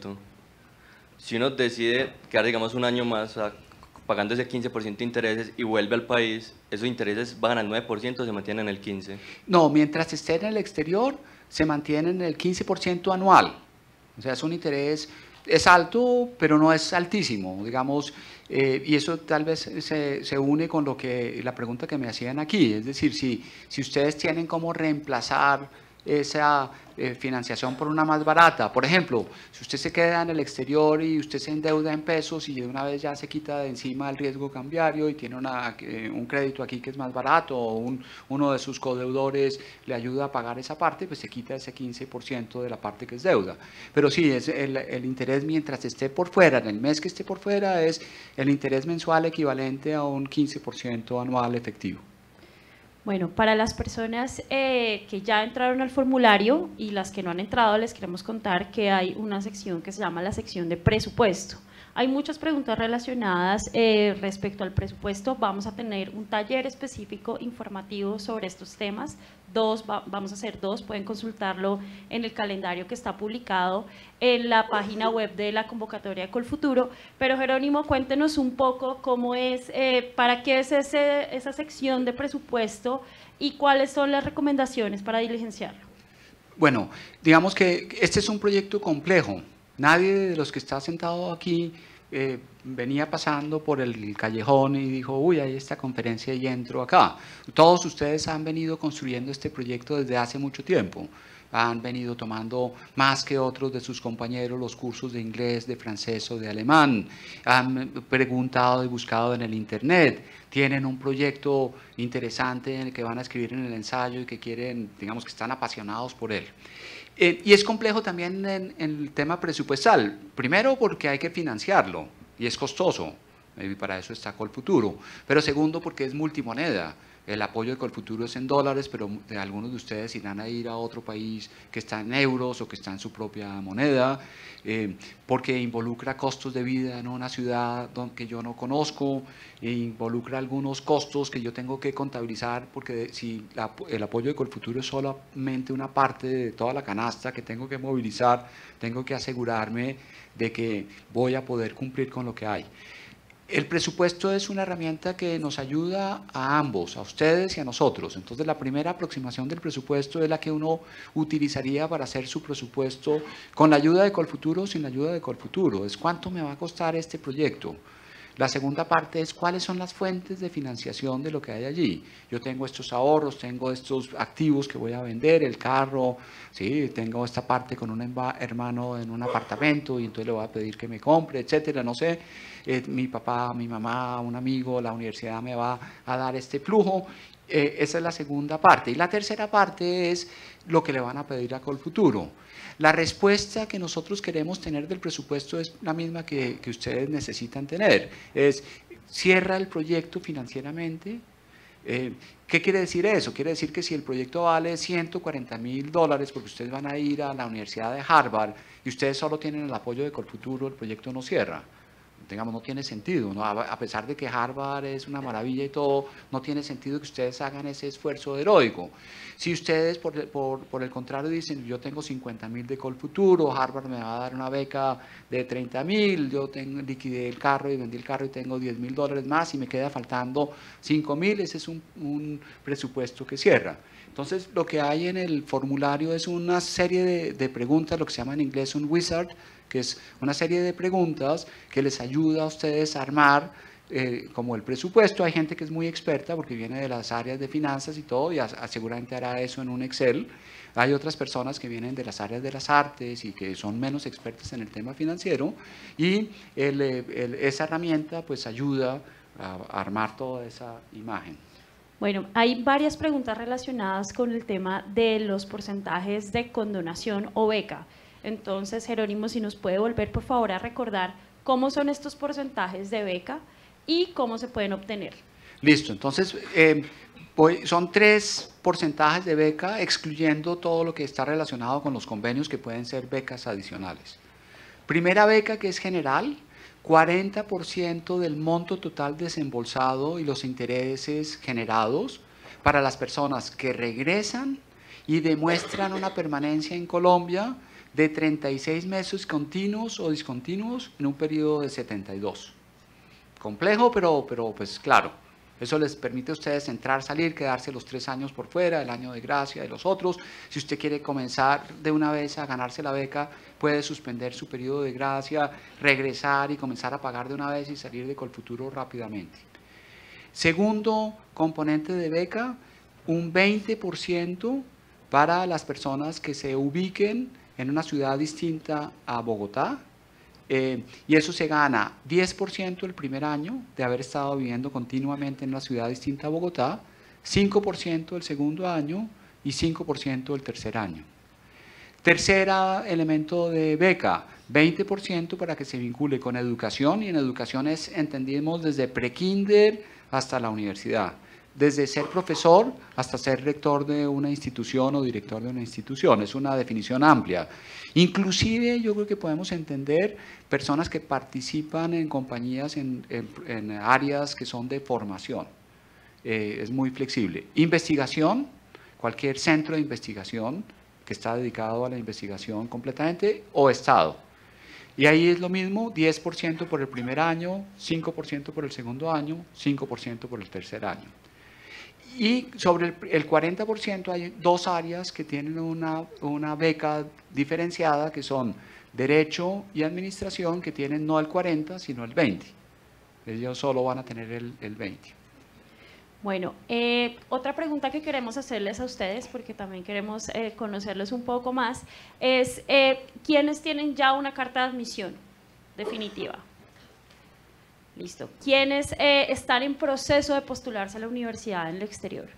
Si uno decide quedar, digamos, 1 año más pagando ese 15% de intereses y vuelve al país, ¿esos intereses bajan al 9% o se mantienen en el 15%? No, mientras esté en el exterior, se mantienen en el 15% anual. O sea, es un interés, es alto, pero no es altísimo, digamos, y eso tal vez se une con la pregunta que me hacían aquí, es decir, si ustedes tienen cómo reemplazar esa financiación por una más barata. Por ejemplo, si usted se queda en el exterior y usted se endeuda en pesos y de una vez ya se quita de encima el riesgo cambiario y tiene un crédito aquí que es más barato, o uno de sus codeudores le ayuda a pagar esa parte, pues se quita ese 15% de la parte que es deuda. Pero sí, es el interés mientras esté por fuera, en el mes que esté por fuera, es el interés mensual equivalente a un 15% anual efectivo. Bueno, para las personas que ya entraron al formulario y las que no han entrado, les queremos contar que hay una sección que se llama la sección de presupuesto. Hay muchas preguntas relacionadas respecto al presupuesto. Vamos a tener un taller específico informativo sobre estos temas. Vamos a hacer 2, pueden consultarlo en el calendario que está publicado en la página web de la convocatoria de Colfuturo. Pero Jerónimo, cuéntenos un poco cómo es, para qué es esa sección de presupuesto y cuáles son las recomendaciones para diligenciarlo. Bueno, digamos que este es un proyecto complejo. Nadie de los que está sentado aquí venía pasando por el callejón y dijo, uy, hay esta conferencia y entro acá. Todos ustedes han venido construyendo este proyecto desde hace mucho tiempo. han venido tomando más que otros de sus compañeros los cursos de inglés, de francés o de alemán, han preguntado y buscado en el internet, tienen un proyecto interesante en el que van a escribir en el ensayo y que quieren, digamos que están apasionados por él. Y es complejo también en el tema presupuestal, primero porque hay que financiarlo y es costoso, y para eso está Colfuturo, pero segundo porque es multimoneda. El apoyo de Colfuturo es en dólares, pero algunos de ustedes irán a ir a otro país que está en euros o que está en su propia moneda, porque involucra costos de vida en una ciudad que yo no conozco, e involucra algunos costos que yo tengo que contabilizar, porque si el apoyo de Colfuturo es solamente una parte de toda la canasta que tengo que movilizar, tengo que asegurarme de que voy a poder cumplir con lo que hay. El presupuesto es una herramienta que nos ayuda a ambos, a ustedes y a nosotros. Entonces, la primera aproximación del presupuesto es la que uno utilizaría para hacer su presupuesto con la ayuda de Colfuturo o sin la ayuda de Colfuturo. Es cuánto me va a costar este proyecto. La segunda parte es cuáles son las fuentes de financiación de lo que hay allí. Yo tengo estos ahorros, tengo estos activos que voy a vender, el carro, ¿sí? Tengo esta parte con un hermano en un apartamento y entonces le voy a pedir que me compre, etcétera, no sé. Mi papá, mi mamá, un amigo, la universidad me va a dar este flujo. Esa es la segunda parte. Y la tercera parte es lo que le van a pedir a Colfuturo. La respuesta que nosotros queremos tener del presupuesto es la misma que ustedes necesitan tener. Es, cierra el proyecto financieramente. ¿Qué quiere decir eso? Quiere decir que si el proyecto vale $140.000 porque ustedes van a ir a la Universidad de Harvard y ustedes solo tienen el apoyo de Colfuturo, el proyecto no cierra. Digamos, no tiene sentido, ¿no? A pesar de que Harvard es una maravilla y todo, no tiene sentido que ustedes hagan ese esfuerzo heroico. Si ustedes, por el contrario, dicen, yo tengo 50.000 de Colfuturo, Harvard me va a dar una beca de 30.000, yo liquidé el carro y vendí el carro y tengo $10.000 más y me queda faltando 5.000, ese es un presupuesto que cierra. Entonces, lo que hay en el formulario es una serie de preguntas, lo que se llama en inglés un wizard, que es una serie de preguntas que les ayuda a ustedes a armar como el presupuesto. Hay gente que es muy experta porque viene de las áreas de finanzas y todo, y seguramente hará eso en un Excel. Hay otras personas que vienen de las áreas de las artes y que son menos expertas en el tema financiero, y esa herramienta pues ayuda a armar toda esa imagen. Bueno, hay varias preguntas relacionadas con el tema de los porcentajes de condonación o beca. Entonces, Jerónimo, si nos puede volver por favor a recordar cómo son estos porcentajes de beca y cómo se pueden obtener. Listo, entonces son 3 porcentajes de beca, excluyendo todo lo que está relacionado con los convenios que pueden ser becas adicionales. Primera beca, que es general, 40% del monto total desembolsado y los intereses generados para las personas que regresan y demuestran una permanencia en Colombia de 36 meses continuos o discontinuos en un periodo de 72. Complejo, pero pues claro, eso les permite a ustedes entrar, salir, quedarse los 3 años por fuera, el año de gracia de los otros. Si usted quiere comenzar de una vez a ganarse la beca, puede suspender su periodo de gracia, regresar y comenzar a pagar de una vez y salir de Colfuturo rápidamente. Segundo componente de beca, un 20% para las personas que se ubiquen en una ciudad distinta a Bogotá, y eso se gana 10% el primer año de haber estado viviendo continuamente en una ciudad distinta a Bogotá, 5% el segundo año y 5% el tercer año. Tercer elemento de beca, 20% para que se vincule con educación, y en educación entendimos desde prekinder hasta la universidad. Desde ser profesor hasta ser rector de una institución o director de una institución. Es una definición amplia. Inclusive yo creo que podemos entender personas que participan en compañías en áreas que son de formación. Es muy flexible. Investigación, cualquier centro de investigación que está dedicado a la investigación completamente, o Estado. Y ahí es lo mismo, 10% por el primer año, 5% por el segundo año, 5% por el tercer año. Y sobre el 40% hay 2 áreas que tienen una beca diferenciada, que son Derecho y Administración, que tienen no el 40, sino el 20. Ellos solo van a tener el 20. Bueno, otra pregunta que queremos hacerles a ustedes, porque también queremos conocerles un poco más, es ¿quiénes tienen ya una carta de admisión definitiva? Listo. ¿Quiénes están en proceso de postularse a la universidad en el exterior?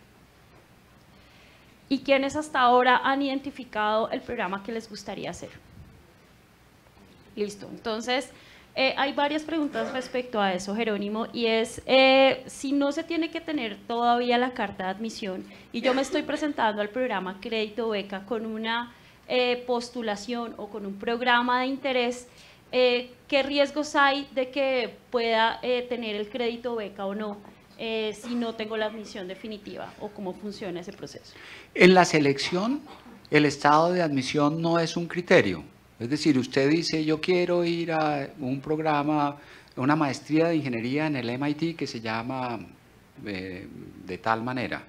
¿Y quiénes hasta ahora han identificado el programa que les gustaría hacer? Listo. Entonces, hay varias preguntas respecto a eso, Jerónimo, y es, si no se tiene que tener todavía la carta de admisión y yo me estoy presentando al programa Crédito Beca con una postulación o con un programa de interés, ¿qué riesgos hay de que pueda tener el crédito beca o no si no tengo la admisión definitiva, o cómo funciona ese proceso? En la selección, el estado de admisión no es un criterio. Es decir, usted dice, yo quiero ir a un programa, una maestría de ingeniería en el MIT que se llama de tal manera.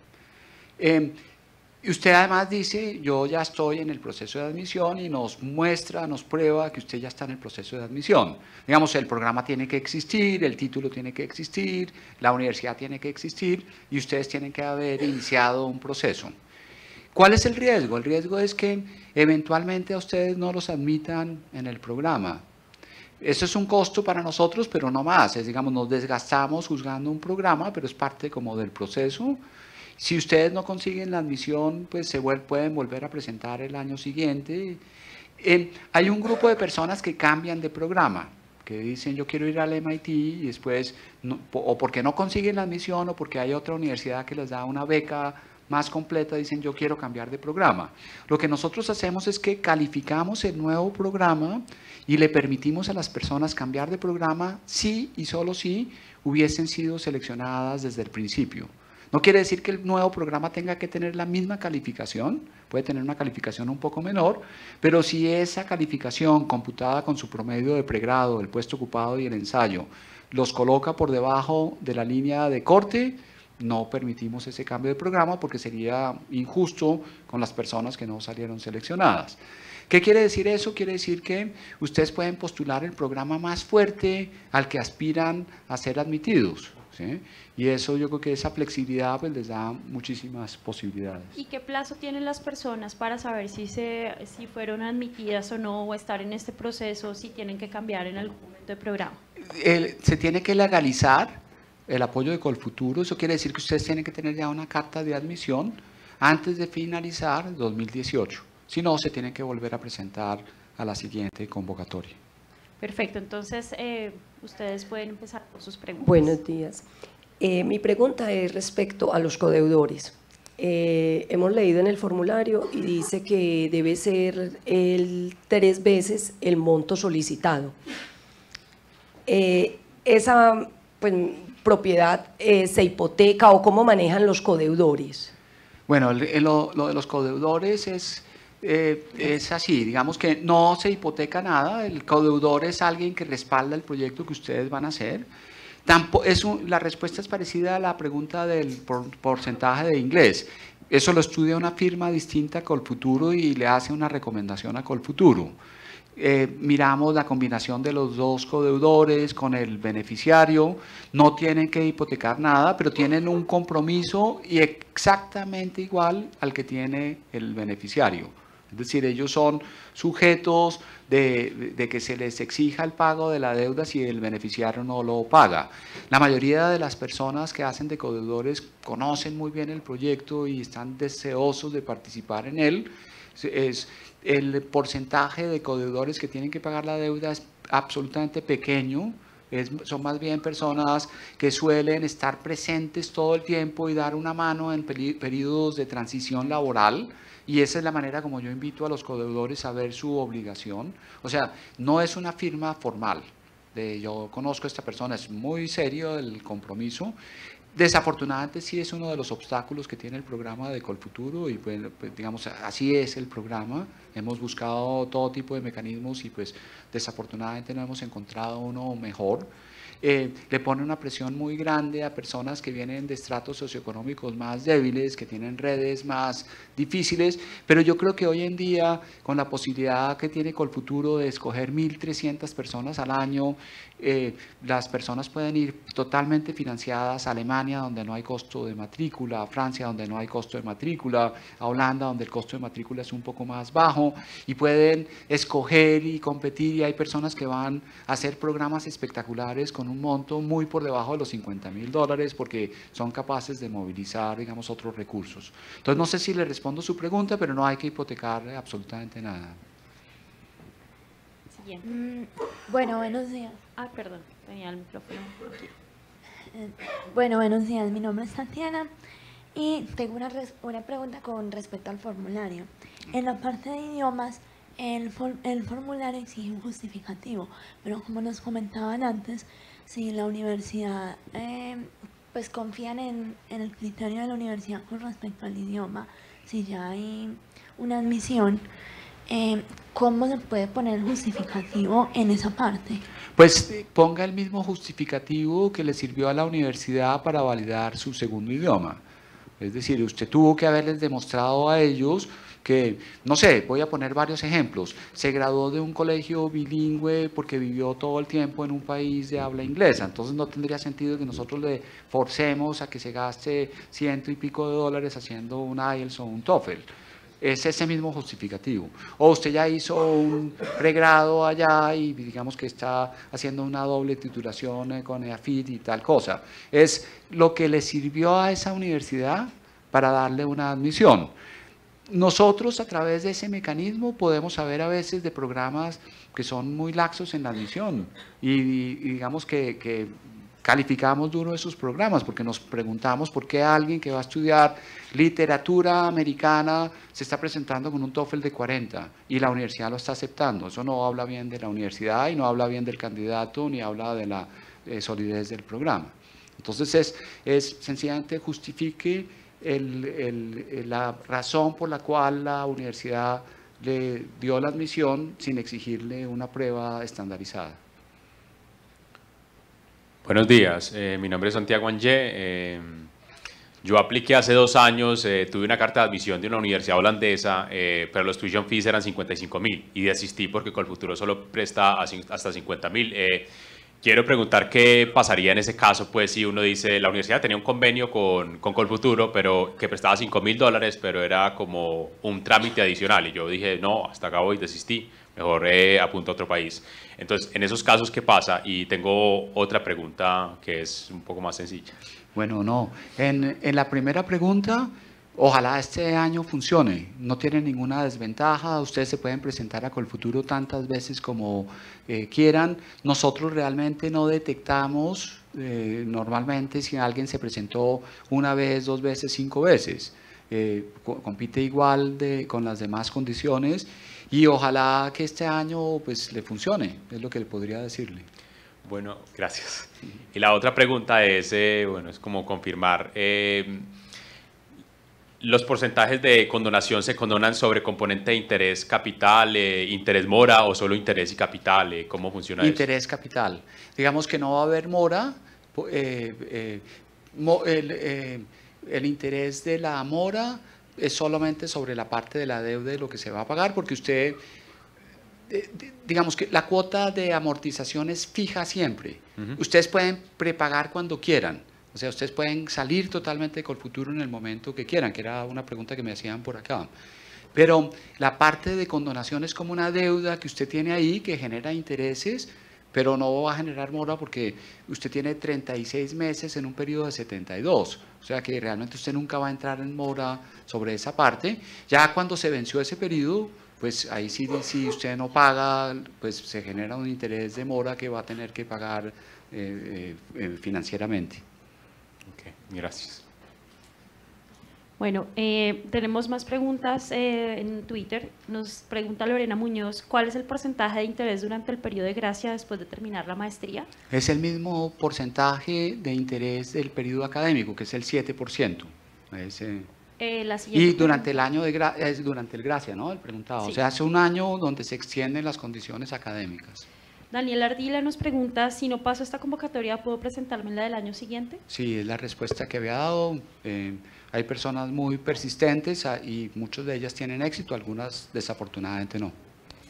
Y usted además dice, yo ya estoy en el proceso de admisión, y nos muestra, nos prueba que usted ya está en el proceso de admisión. Digamos, el programa tiene que existir, el título tiene que existir, la universidad tiene que existir, y ustedes tienen que haber iniciado un proceso. ¿Cuál es el riesgo? El riesgo es que eventualmente a ustedes no los admitan en el programa. Eso es un costo para nosotros, pero no más. Es, digamos, nos desgastamos juzgando un programa, pero es parte como del proceso. Si ustedes no consiguen la admisión, pues se pueden volver a presentar el año siguiente. Hay un grupo de personas que cambian de programa, que dicen yo quiero ir al MIT y después, o porque no consiguen la admisión o porque hay otra universidad que les da una beca más completa, dicen yo quiero cambiar de programa. Lo que nosotros hacemos es que calificamos el nuevo programa y le permitimos a las personas cambiar de programa si y solo si hubiesen sido seleccionadas desde el principio. No quiere decir que el nuevo programa tenga que tener la misma calificación, puede tener una calificación un poco menor, pero si esa calificación computada con su promedio de pregrado, el puesto ocupado y el ensayo, los coloca por debajo de la línea de corte, no permitimos ese cambio de programa porque sería injusto con las personas que no salieron seleccionadas. ¿Qué quiere decir eso? Quiere decir que ustedes pueden postular el programa más fuerte al que aspiran a ser admitidos, ¿sí? Y eso, yo creo que esa flexibilidad pues les da muchísimas posibilidades. ¿Y qué plazo tienen las personas para saber si fueron admitidas o no, o estar en este proceso, si tienen que cambiar en algún momento de programa? Se tiene que legalizar el apoyo de Colfuturo. Eso quiere decir que ustedes tienen que tener ya una carta de admisión antes de finalizar 2018. Si no, se tienen que volver a presentar a la siguiente convocatoria. Perfecto, entonces ustedes pueden empezar con sus preguntas. Buenos días. Mi pregunta es respecto a los codeudores. Hemos leído en el formulario y dice que debe ser 3 veces el monto solicitado. Esa pues, propiedad se hipoteca, o cómo manejan los codeudores. Bueno, lo de los codeudores es así, digamos que no se hipoteca nada. El codeudor es alguien que respalda el proyecto que ustedes van a hacer. La respuesta es parecida a la pregunta del porcentaje de inglés. Eso lo estudia una firma distinta a Colfuturo y le hace una recomendación a Colfuturo. Miramos la combinación de los dos codeudores con el beneficiario. No tienen que hipotecar nada, pero tienen un compromiso y exactamente igual al que tiene el beneficiario. Es decir, ellos son sujetos de que se les exija el pago de la deuda si el beneficiario no lo paga. La mayoría de las personas que hacen de codeudores conocen muy bien el proyecto y están deseosos de participar en él. El porcentaje de codeudores que tienen que pagar la deuda es absolutamente pequeño. Son más bien personas que suelen estar presentes todo el tiempo y dar una mano en periodos de transición laboral. Y esa es la manera como yo invito a los codeudores a ver su obligación. O sea, no es una firma formal. Yo conozco a esta persona, es muy serio el compromiso. Desafortunadamente sí es uno de los obstáculos que tiene el programa de Colfuturo y pues, digamos, así es el programa. Hemos buscado todo tipo de mecanismos y pues desafortunadamente no hemos encontrado uno mejor. Le pone una presión muy grande a personas que vienen de estratos socioeconómicos más débiles, que tienen redes más difíciles, pero yo creo que hoy en día, con la posibilidad que tiene Colfuturo de escoger 1.300 personas al año las personas pueden ir totalmente financiadas a Alemania, donde no hay costo de matrícula, a Francia, donde no hay costo de matrícula, a Holanda, donde el costo de matrícula es un poco más bajo, y pueden escoger y competir, y hay personas que van a hacer programas espectaculares con un monto muy por debajo de los $50.000 porque son capaces de movilizar, digamos, otros recursos. Entonces, no sé si le respondo su pregunta, pero no hay que hipotecar absolutamente nada. Bueno, buenos días. Ah, perdón, tenía el micrófono aquí. Bueno, buenos días. Mi nombre es Tatiana y tengo una pregunta con respecto al formulario. En la parte de idiomas, el formulario exige un justificativo, pero como nos comentaban antes, si la universidad pues confían en el criterio de la universidad con respecto al idioma, si ya hay una admisión, ¿cómo se puede poner el justificativo en esa parte? Pues ponga el mismo justificativo que le sirvió a la universidad para validar su segundo idioma. Es decir, usted tuvo que haberles demostrado a ellos que, no sé, voy a poner varios ejemplos, se graduó de un colegio bilingüe porque vivió todo el tiempo en un país de habla inglesa, entonces no tendría sentido que nosotros le forcemos a que se gaste $100 y pico haciendo un IELTS o un TOEFL. Es ese mismo justificativo. O usted ya hizo un pregrado allá y digamos que está haciendo una doble titulación con EAFIT y tal cosa. Es lo que le sirvió a esa universidad para darle una admisión. Nosotros a través de ese mecanismo podemos saber a veces de programas que son muy laxos en la admisión y digamos que calificamos duro esos programas porque nos preguntamos por qué alguien que va a estudiar literatura americana se está presentando con un TOEFL de 40 y la universidad lo está aceptando. Eso no habla bien de la universidad y no habla bien del candidato ni habla de la solidez del programa. Entonces es sencillamente justifique la razón por la cual la universidad le dio la admisión sin exigirle una prueba estandarizada. Buenos días, mi nombre es Santiago Angé. Yo apliqué hace 2 años, tuve una carta de admisión de una universidad holandesa, pero los tuition fees eran 55.000 y desistí porque Colfuturo solo presta hasta 50.000. Quiero preguntar qué pasaría en ese caso, pues si uno dice, la universidad tenía un convenio con Colfuturo, pero que prestaba $5.000, pero era como un trámite adicional y yo dije, no, hasta acá voy, desistí. Mejor apunto a otro país. Entonces, en esos casos, ¿qué pasa? Y tengo otra pregunta que es un poco más sencilla. Bueno, no. En la primera pregunta, ojalá este año funcione. No tiene ninguna desventaja. Ustedes se pueden presentar a Colfuturo tantas veces como quieran. Nosotros realmente no detectamos normalmente si alguien se presentó 1 vez, 2 veces, 5 veces. Compite igual con las demás condiciones. Y ojalá que este año pues le funcione, es lo que le podría decirle. Bueno, gracias. Y la otra pregunta es, bueno, es como confirmar, ¿los porcentajes de condonación se condonan sobre componente de interés capital, interés mora o solo interés y capital? ¿Cómo funciona eso? Interés capital. Digamos que no va a haber mora, el interés de la mora es solamente sobre la parte de la deuda de lo que se va a pagar, porque usted, digamos que la cuota de amortización es fija siempre. Ustedes pueden prepagar cuando quieran, o sea, ustedes pueden salir totalmente de Colfuturo en el momento que quieran, que era una pregunta que me hacían por acá. Pero la parte de condonación es como una deuda que usted tiene ahí que genera intereses, pero no va a generar mora porque usted tiene 36 meses en un periodo de 72, o sea que realmente usted nunca va a entrar en mora sobre esa parte. Ya cuando se venció ese periodo, pues ahí sí, si usted no paga, pues se genera un interés de mora que va a tener que pagar financieramente. Ok, gracias. Bueno, tenemos más preguntas en Twitter. Nos pregunta Lorena Muñoz, ¿cuál es el porcentaje de interés durante el periodo de gracia después de terminar la maestría? Es el mismo porcentaje de interés del periodo académico, que es el 7%. Y durante el año durante el gracia, ¿no? El preguntado. Sí. O sea, hace un año donde se extienden las condiciones académicas. Daniel Ardila nos pregunta, si no paso esta convocatoria, ¿puedo presentarme en la del año siguiente? Sí, es la respuesta que había dado. Hay personas muy persistentes y muchas de ellas tienen éxito, algunas desafortunadamente no.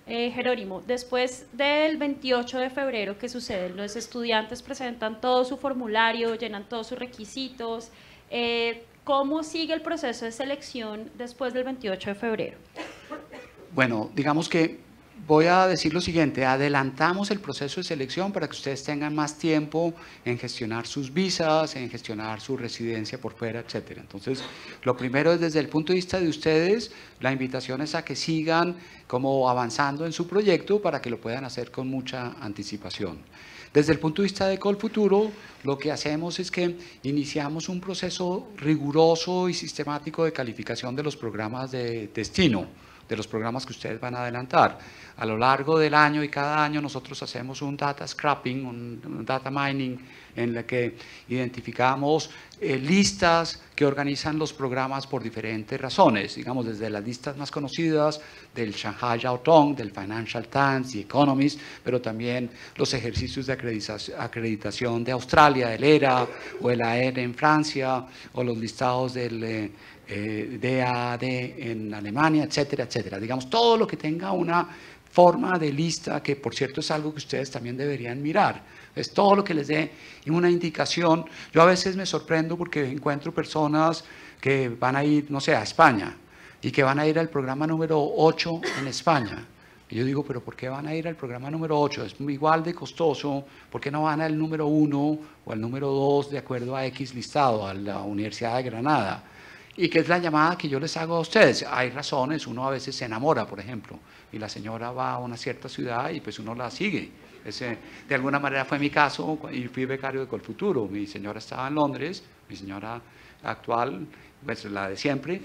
Jerónimo, después del 28 de febrero, ¿qué sucede? Los estudiantes presentan todo su formulario, llenan todos sus requisitos. ¿Cómo sigue el proceso de selección después del 28 de febrero? Bueno, digamos que voy a decir lo siguiente, adelantamos el proceso de selección para que ustedes tengan más tiempo en gestionar sus visas, en gestionar su residencia por fuera, etcétera. Entonces, lo primero es desde el punto de vista de ustedes, la invitación es a que sigan como avanzando en su proyecto para que lo puedan hacer con mucha anticipación. Desde el punto de vista de Colfuturo, lo que hacemos es que iniciamos un proceso riguroso y sistemático de calificación de los programas de destino, de los programas que ustedes van a adelantar. A lo largo del año y cada año nosotros hacemos un data scrapping, un data mining, en la que identificamos listas que organizan los programas por diferentes razones, digamos desde las listas más conocidas del Shanghai Jiaotong, del Financial Times, The Economist, pero también los ejercicios de acreditación de Australia, del ERA o el AER en Francia, o los listados del DAAD en Alemania, etcétera, etcétera. Digamos, todo lo que tenga una forma de lista, que por cierto es algo que ustedes también deberían mirar. Es todo lo que les dé una indicación. Yo a veces me sorprendo porque encuentro personas que van a ir, no sé, a España y que van a ir al programa número 8 en España. Y yo digo, pero ¿por qué van a ir al programa número 8? Es igual de costoso. ¿Por qué no van al número 1 o al número 2 de acuerdo a X listado, a la Universidad de Granada? Y que es la llamada que yo les hago a ustedes. Hay razones, uno a veces se enamora, por ejemplo, y la señora va a una cierta ciudad y pues uno la sigue. Ese, de alguna manera fue mi caso y fui becario de Colfuturo. Mi señora estaba en Londres, mi señora actual, pues la de siempre.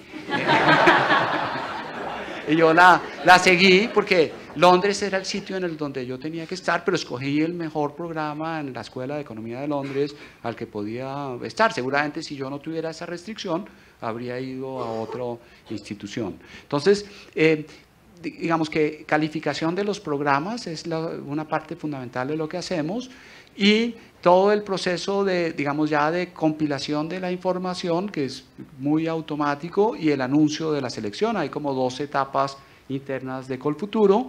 Y yo la seguí porque Londres era el sitio en el donde yo tenía que estar, pero escogí el mejor programa en la Escuela de Economía de Londres al que podía estar. Seguramente si yo no tuviera esa restricción, habría ido a otra institución. Entonces, digamos que calificación de los programas es una parte fundamental de lo que hacemos, y todo el proceso de, digamos, ya de compilación de la información, que es muy automático, y el anuncio de la selección. Hay como 2 etapas internas de Colfuturo.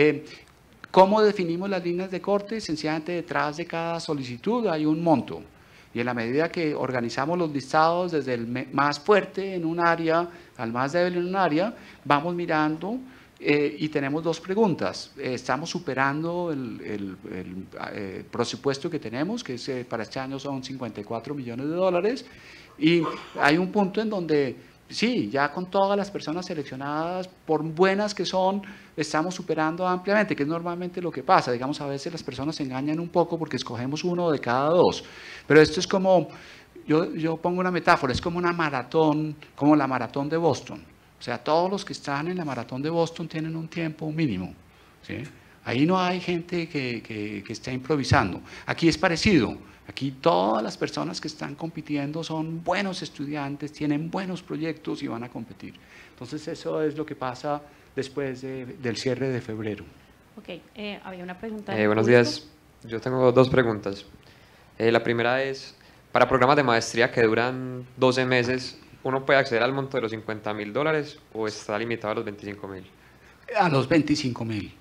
¿Cómo definimos las líneas de corte? Sencillamente detrás de cada solicitud hay un monto. Y en la medida que organizamos los listados desde el más fuerte en un área al más débil en un área, vamos mirando y tenemos 2 preguntas. Estamos superando el presupuesto que tenemos, que es, para este año son $54 millones, y hay un punto en donde sí, ya con todas las personas seleccionadas, por buenas que son, estamos superando ampliamente, que es normalmente lo que pasa. Digamos, a veces las personas se engañan un poco porque escogemos 1 de cada 2, pero esto es como, yo pongo una metáfora, es como una maratón, como la maratón de Boston. O sea, todos los que están en la maratón de Boston tienen un tiempo mínimo, ¿sí? Ahí no hay gente que esté improvisando. Aquí es parecido. Aquí todas las personas que están compitiendo son buenos estudiantes, tienen buenos proyectos y van a competir. Entonces, eso es lo que pasa después del cierre de febrero. Ok, había una pregunta. Buenos días. Yo tengo 2 preguntas. La primera es, para programas de maestría que duran 12 meses, ¿uno puede acceder al monto de los $50.000 o está limitado a los 25.000? A los 25.000.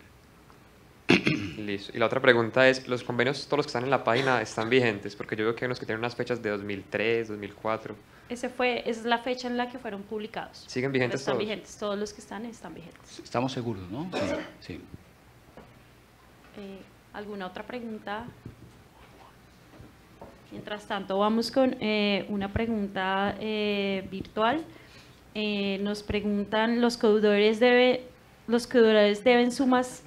Listo. Y la otra pregunta es, ¿los convenios, todos los que están en la página, están vigentes? Porque yo veo que hay unos que tienen unas fechas de 2003, 2004. Esa es la fecha en la que fueron publicados. ¿Siguen vigentes están todos? Vigentes, todos los que están vigentes. Estamos seguros, ¿no? Sí. Sí. ¿Alguna otra pregunta? Mientras tanto, vamos con una pregunta virtual. Nos preguntan, ¿los deudores deben sumas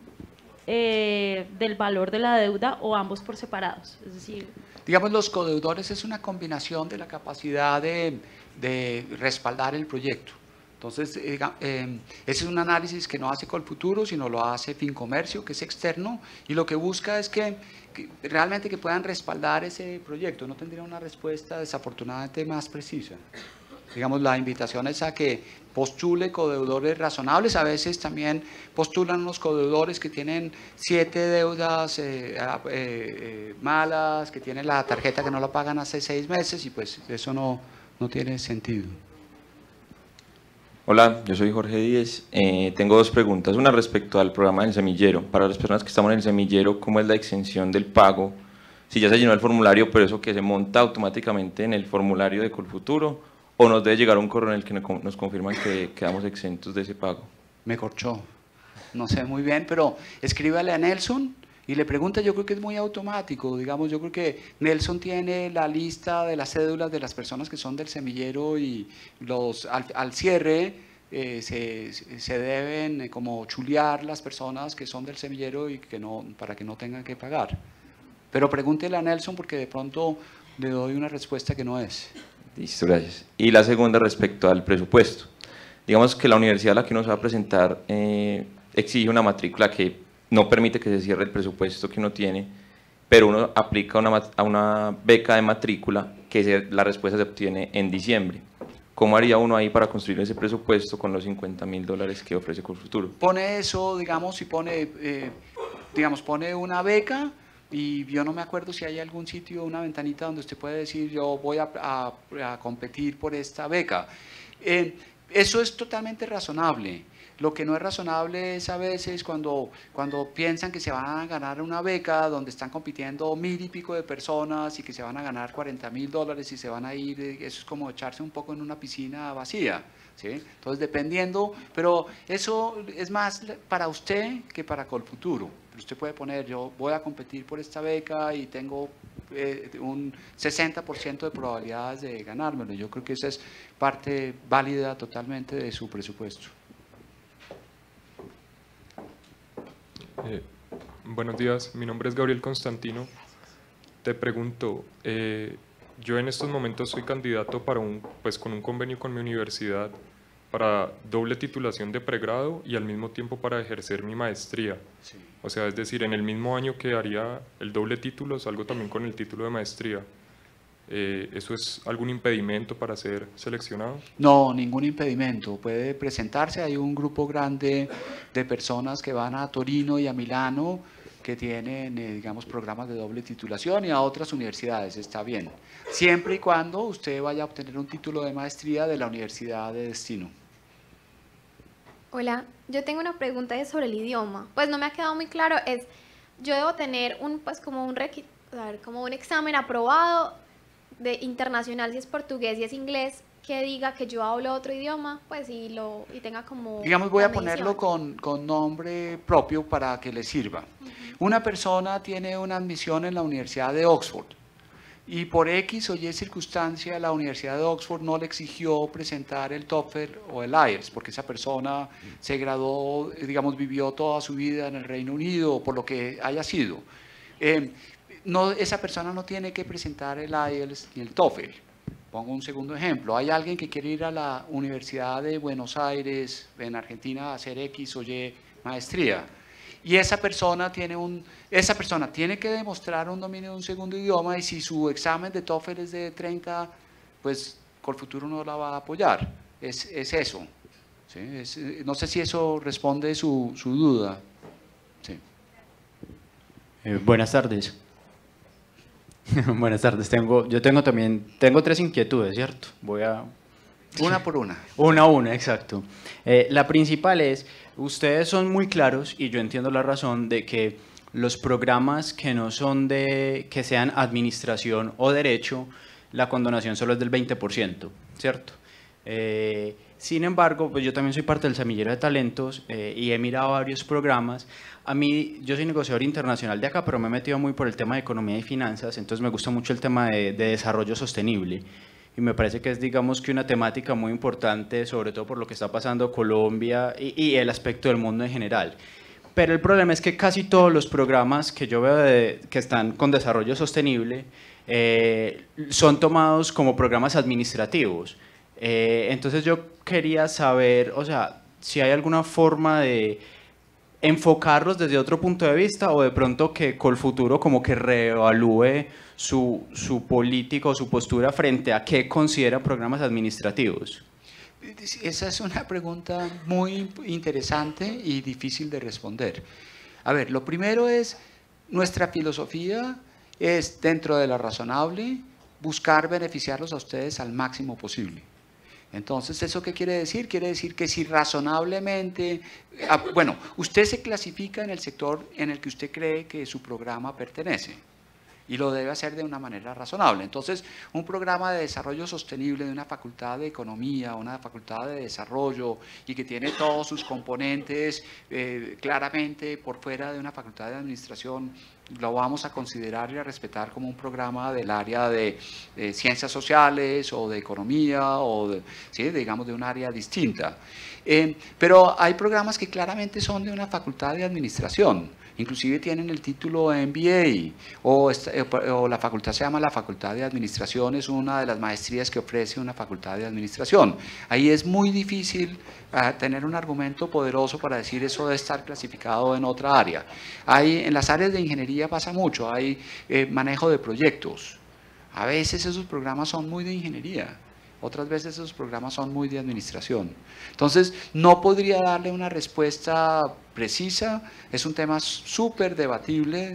del valor de la deuda o ambos por separados? Es decir, digamos, los codeudores es una combinación de la capacidad de respaldar el proyecto. Entonces, ese es un análisis que no hace Colfuturo, sino lo hace Fincomercio, que es externo, y lo que busca es que realmente que puedan respaldar ese proyecto. No tendría una respuesta desafortunadamente más precisa. Digamos, la invitación es a que postule codeudores razonables. A veces también postulan unos codeudores que tienen 7 deudas malas, que tienen la tarjeta que no la pagan hace 6 meses, y pues eso no tiene sentido. Hola, yo soy Jorge Díez. Tengo dos preguntas. Una respecto al programa del semillero. Para las personas que estamos en el semillero, ¿cómo es la exención del pago? Si ya se llenó el formulario, pero eso que se monta automáticamente en el formulario de Colfuturo, o nos debe llegar un correo en el que nos confirman que quedamos exentos de ese pago. Me corchó. No sé muy bien, pero escríbale a Nelson y le pregunta. Yo creo que es muy automático. Digamos, yo creo que Nelson tiene la lista de las cédulas de las personas que son del semillero y al cierre se deben como chulear las personas que son del semillero y para que no tengan que pagar. Pero pregúntele a Nelson porque de pronto le doy una respuesta que no es. Listo, gracias. Y la segunda respecto al presupuesto. Digamos que la universidad a la que nos va a presentar exige una matrícula que no permite que se cierre el presupuesto que uno tiene, pero uno aplica a una beca de matrícula que la respuesta se obtiene en diciembre. ¿Cómo haría uno ahí para construir ese presupuesto con los $50.000 que ofrece Colfuturo? Pone eso, digamos, y pone una beca. Y yo no me acuerdo si hay algún sitio, una ventanita donde usted puede decir yo voy a competir por esta beca. Eso es totalmente razonable. Lo que no es razonable es a veces cuando piensan que se van a ganar una beca donde están compitiendo 1000 y pico de personas y que se van a ganar $40.000 y se van a ir, eso es como echarse un poco en una piscina vacía. ¿Sí? Entonces, dependiendo, pero eso es más para usted que para Colfuturo. Usted puede poner, yo voy a competir por esta beca y tengo un 60% de probabilidades de ganármelo. Yo creo que esa es parte válida totalmente de su presupuesto. Buenos días, mi nombre es Gabriel Constantino. Te pregunto, yo en estos momentos soy candidato para con un convenio con mi universidad para doble titulación de pregrado y al mismo tiempo para ejercer mi maestría. Sí. O sea, es decir, en el mismo año que haría el doble título, salgo también con el título de maestría. ¿Eso es algún impedimento para ser seleccionado? No, ningún impedimento. Puede presentarse. Hay un grupo grande de personas que van a Torino y a Milano que tienen, digamos, programas de doble titulación y a otras universidades. Está bien. Siempre y cuando usted vaya a obtener un título de maestría de la universidad de destino. Hola, yo tengo una pregunta sobre el idioma. Pues no me ha quedado muy claro. Yo debo tener como un examen aprobado de internacional, si es portugués y es inglés, que diga que yo hablo otro idioma, pues y tenga como... Digamos, voy a ponerlo con nombre propio para que le sirva. Una persona tiene una admisión en la Universidad de Oxford y por X o Y circunstancia la Universidad de Oxford no le exigió presentar el TOEFL o el IELTS, porque esa persona se graduó, digamos, vivió toda su vida en el Reino Unido, por lo que haya sido. Esa persona no tiene que presentar el IELTS ni el TOEFL. Pongo un segundo ejemplo. Hay alguien que quiere ir a la Universidad de Buenos Aires, en Argentina, a hacer X o Y maestría. Y esa persona tiene que demostrar un dominio de un segundo idioma y si su examen de TOEFL es de 30, pues Colfuturo no la va a apoyar. Es eso. ¿Sí? No sé si eso responde su duda. Sí. Buenas tardes. Buenas tardes. Yo tengo tres inquietudes, ¿cierto? Voy a... Una por una. Una a una, exacto. La principal es, ustedes son muy claros, y yo entiendo la razón, de que los programas que no son que sean administración o derecho, la condonación solo es del 20%, ¿cierto? Sin embargo, pues yo también soy parte del semillero de talentos y he mirado varios programas. A mí, yo soy negociador internacional de acá, pero me he metido muy por el tema de economía y finanzas, entonces me gusta mucho el tema de desarrollo sostenible. Y me parece que es, digamos, que una temática muy importante, sobre todo por lo que está pasando Colombia y el aspecto del mundo en general. Pero el problema es que casi todos los programas que yo veo que están con desarrollo sostenible son tomados como programas administrativos. Entonces yo quería saber, o sea, si hay alguna forma de enfocarlos desde otro punto de vista o de pronto que Colfuturo como que reevalúe su política o su postura frente a qué considera programas administrativos. Esa es una pregunta muy interesante y difícil de responder. A ver, lo primero es, nuestra filosofía es, dentro de lo razonable, buscar beneficiarlos a ustedes al máximo posible. Entonces, ¿eso qué quiere decir? Quiere decir que si razonablemente, bueno, usted se clasifica en el sector en el que usted cree que su programa pertenece y lo debe hacer de una manera razonable. Entonces, un programa de desarrollo sostenible de una facultad de economía, una facultad de desarrollo y que tiene todos sus componentes claramente por fuera de una facultad de administración, lo vamos a considerar y a respetar como un programa del área de ciencias sociales o de economía o ¿sí? digamos de un área distinta. Pero hay programas que claramente son de una facultad de administración, inclusive tienen el título MBA o la facultad se llama la Facultad de Administración, es una de las maestrías que ofrece una facultad de administración. Ahí es muy difícil tener un argumento poderoso para decir eso debe estar clasificado en otra área. En las áreas de ingeniería pasa mucho, hay manejo de proyectos. A veces esos programas son muy de ingeniería, otras veces esos programas son muy de administración. Entonces, no podría darle una respuesta precisa, es un tema súper debatible,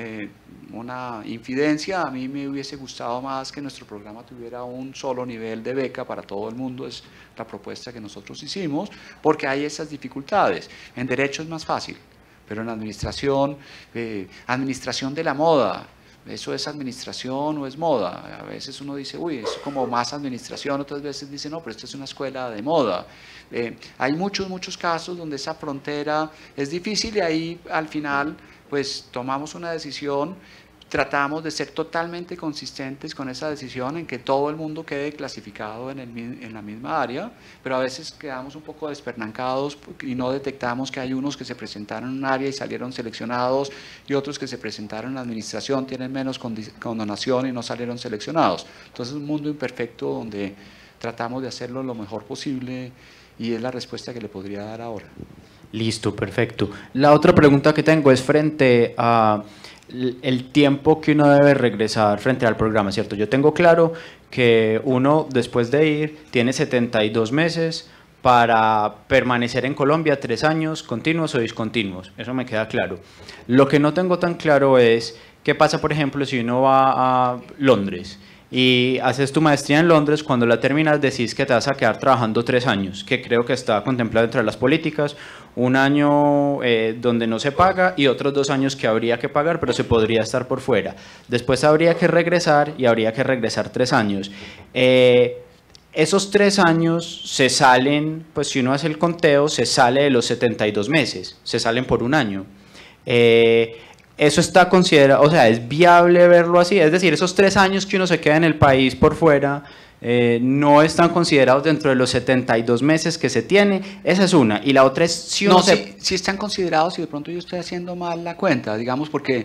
una infidencia. A mí me hubiese gustado más que nuestro programa tuviera un solo nivel de beca para todo el mundo, es la propuesta que nosotros hicimos, porque hay esas dificultades. En derecho es más fácil, pero en administración, administración de la moda, ¿eso es administración o es moda? A veces uno dice, uy, es como más administración, otras veces dice, no, pero esto es una escuela de moda. Hay muchos casos donde esa frontera es difícil y ahí al final pues tomamos una decisión, tratamos de ser totalmente consistentes con esa decisión en que todo el mundo quede clasificado en la misma área, pero a veces quedamos un poco despernancados y no detectamos que hay unos que se presentaron en un área y salieron seleccionados y otros que se presentaron en la administración, tienen menos condonación y no salieron seleccionados. Entonces es un mundo imperfecto donde tratamos de hacerlo lo mejor posible y es la respuesta que le podría dar ahora. Listo, perfecto. La otra pregunta que tengo es frente a el tiempo que uno debe regresar frente al programa, ¿cierto? Yo tengo claro que uno después de ir tiene 72 meses para permanecer en Colombia 3 años continuos o discontinuos, eso me queda claro. Lo que no tengo tan claro es qué pasa, por ejemplo, si uno va a Londres y haces tu maestría en Londres, cuando la terminas decís que te vas a quedar trabajando 3 años, que creo que está contemplado entre las políticas, 1 año donde no se paga y otros 2 años que habría que pagar, pero se podría estar por fuera. Después habría que regresar y habría que regresar 3 años. Esos 3 años se salen, pues si uno hace el conteo, se sale de los 72 meses, se salen por 1 año. Eso está considerado, o sea, es viable verlo así, es decir, esos 3 años que uno se queda en el país por fuera no están considerados dentro de los 72 meses que se tiene. Esa es una. Y la otra es si uno sí están considerados y de pronto yo estoy haciendo mal la cuenta, digamos, porque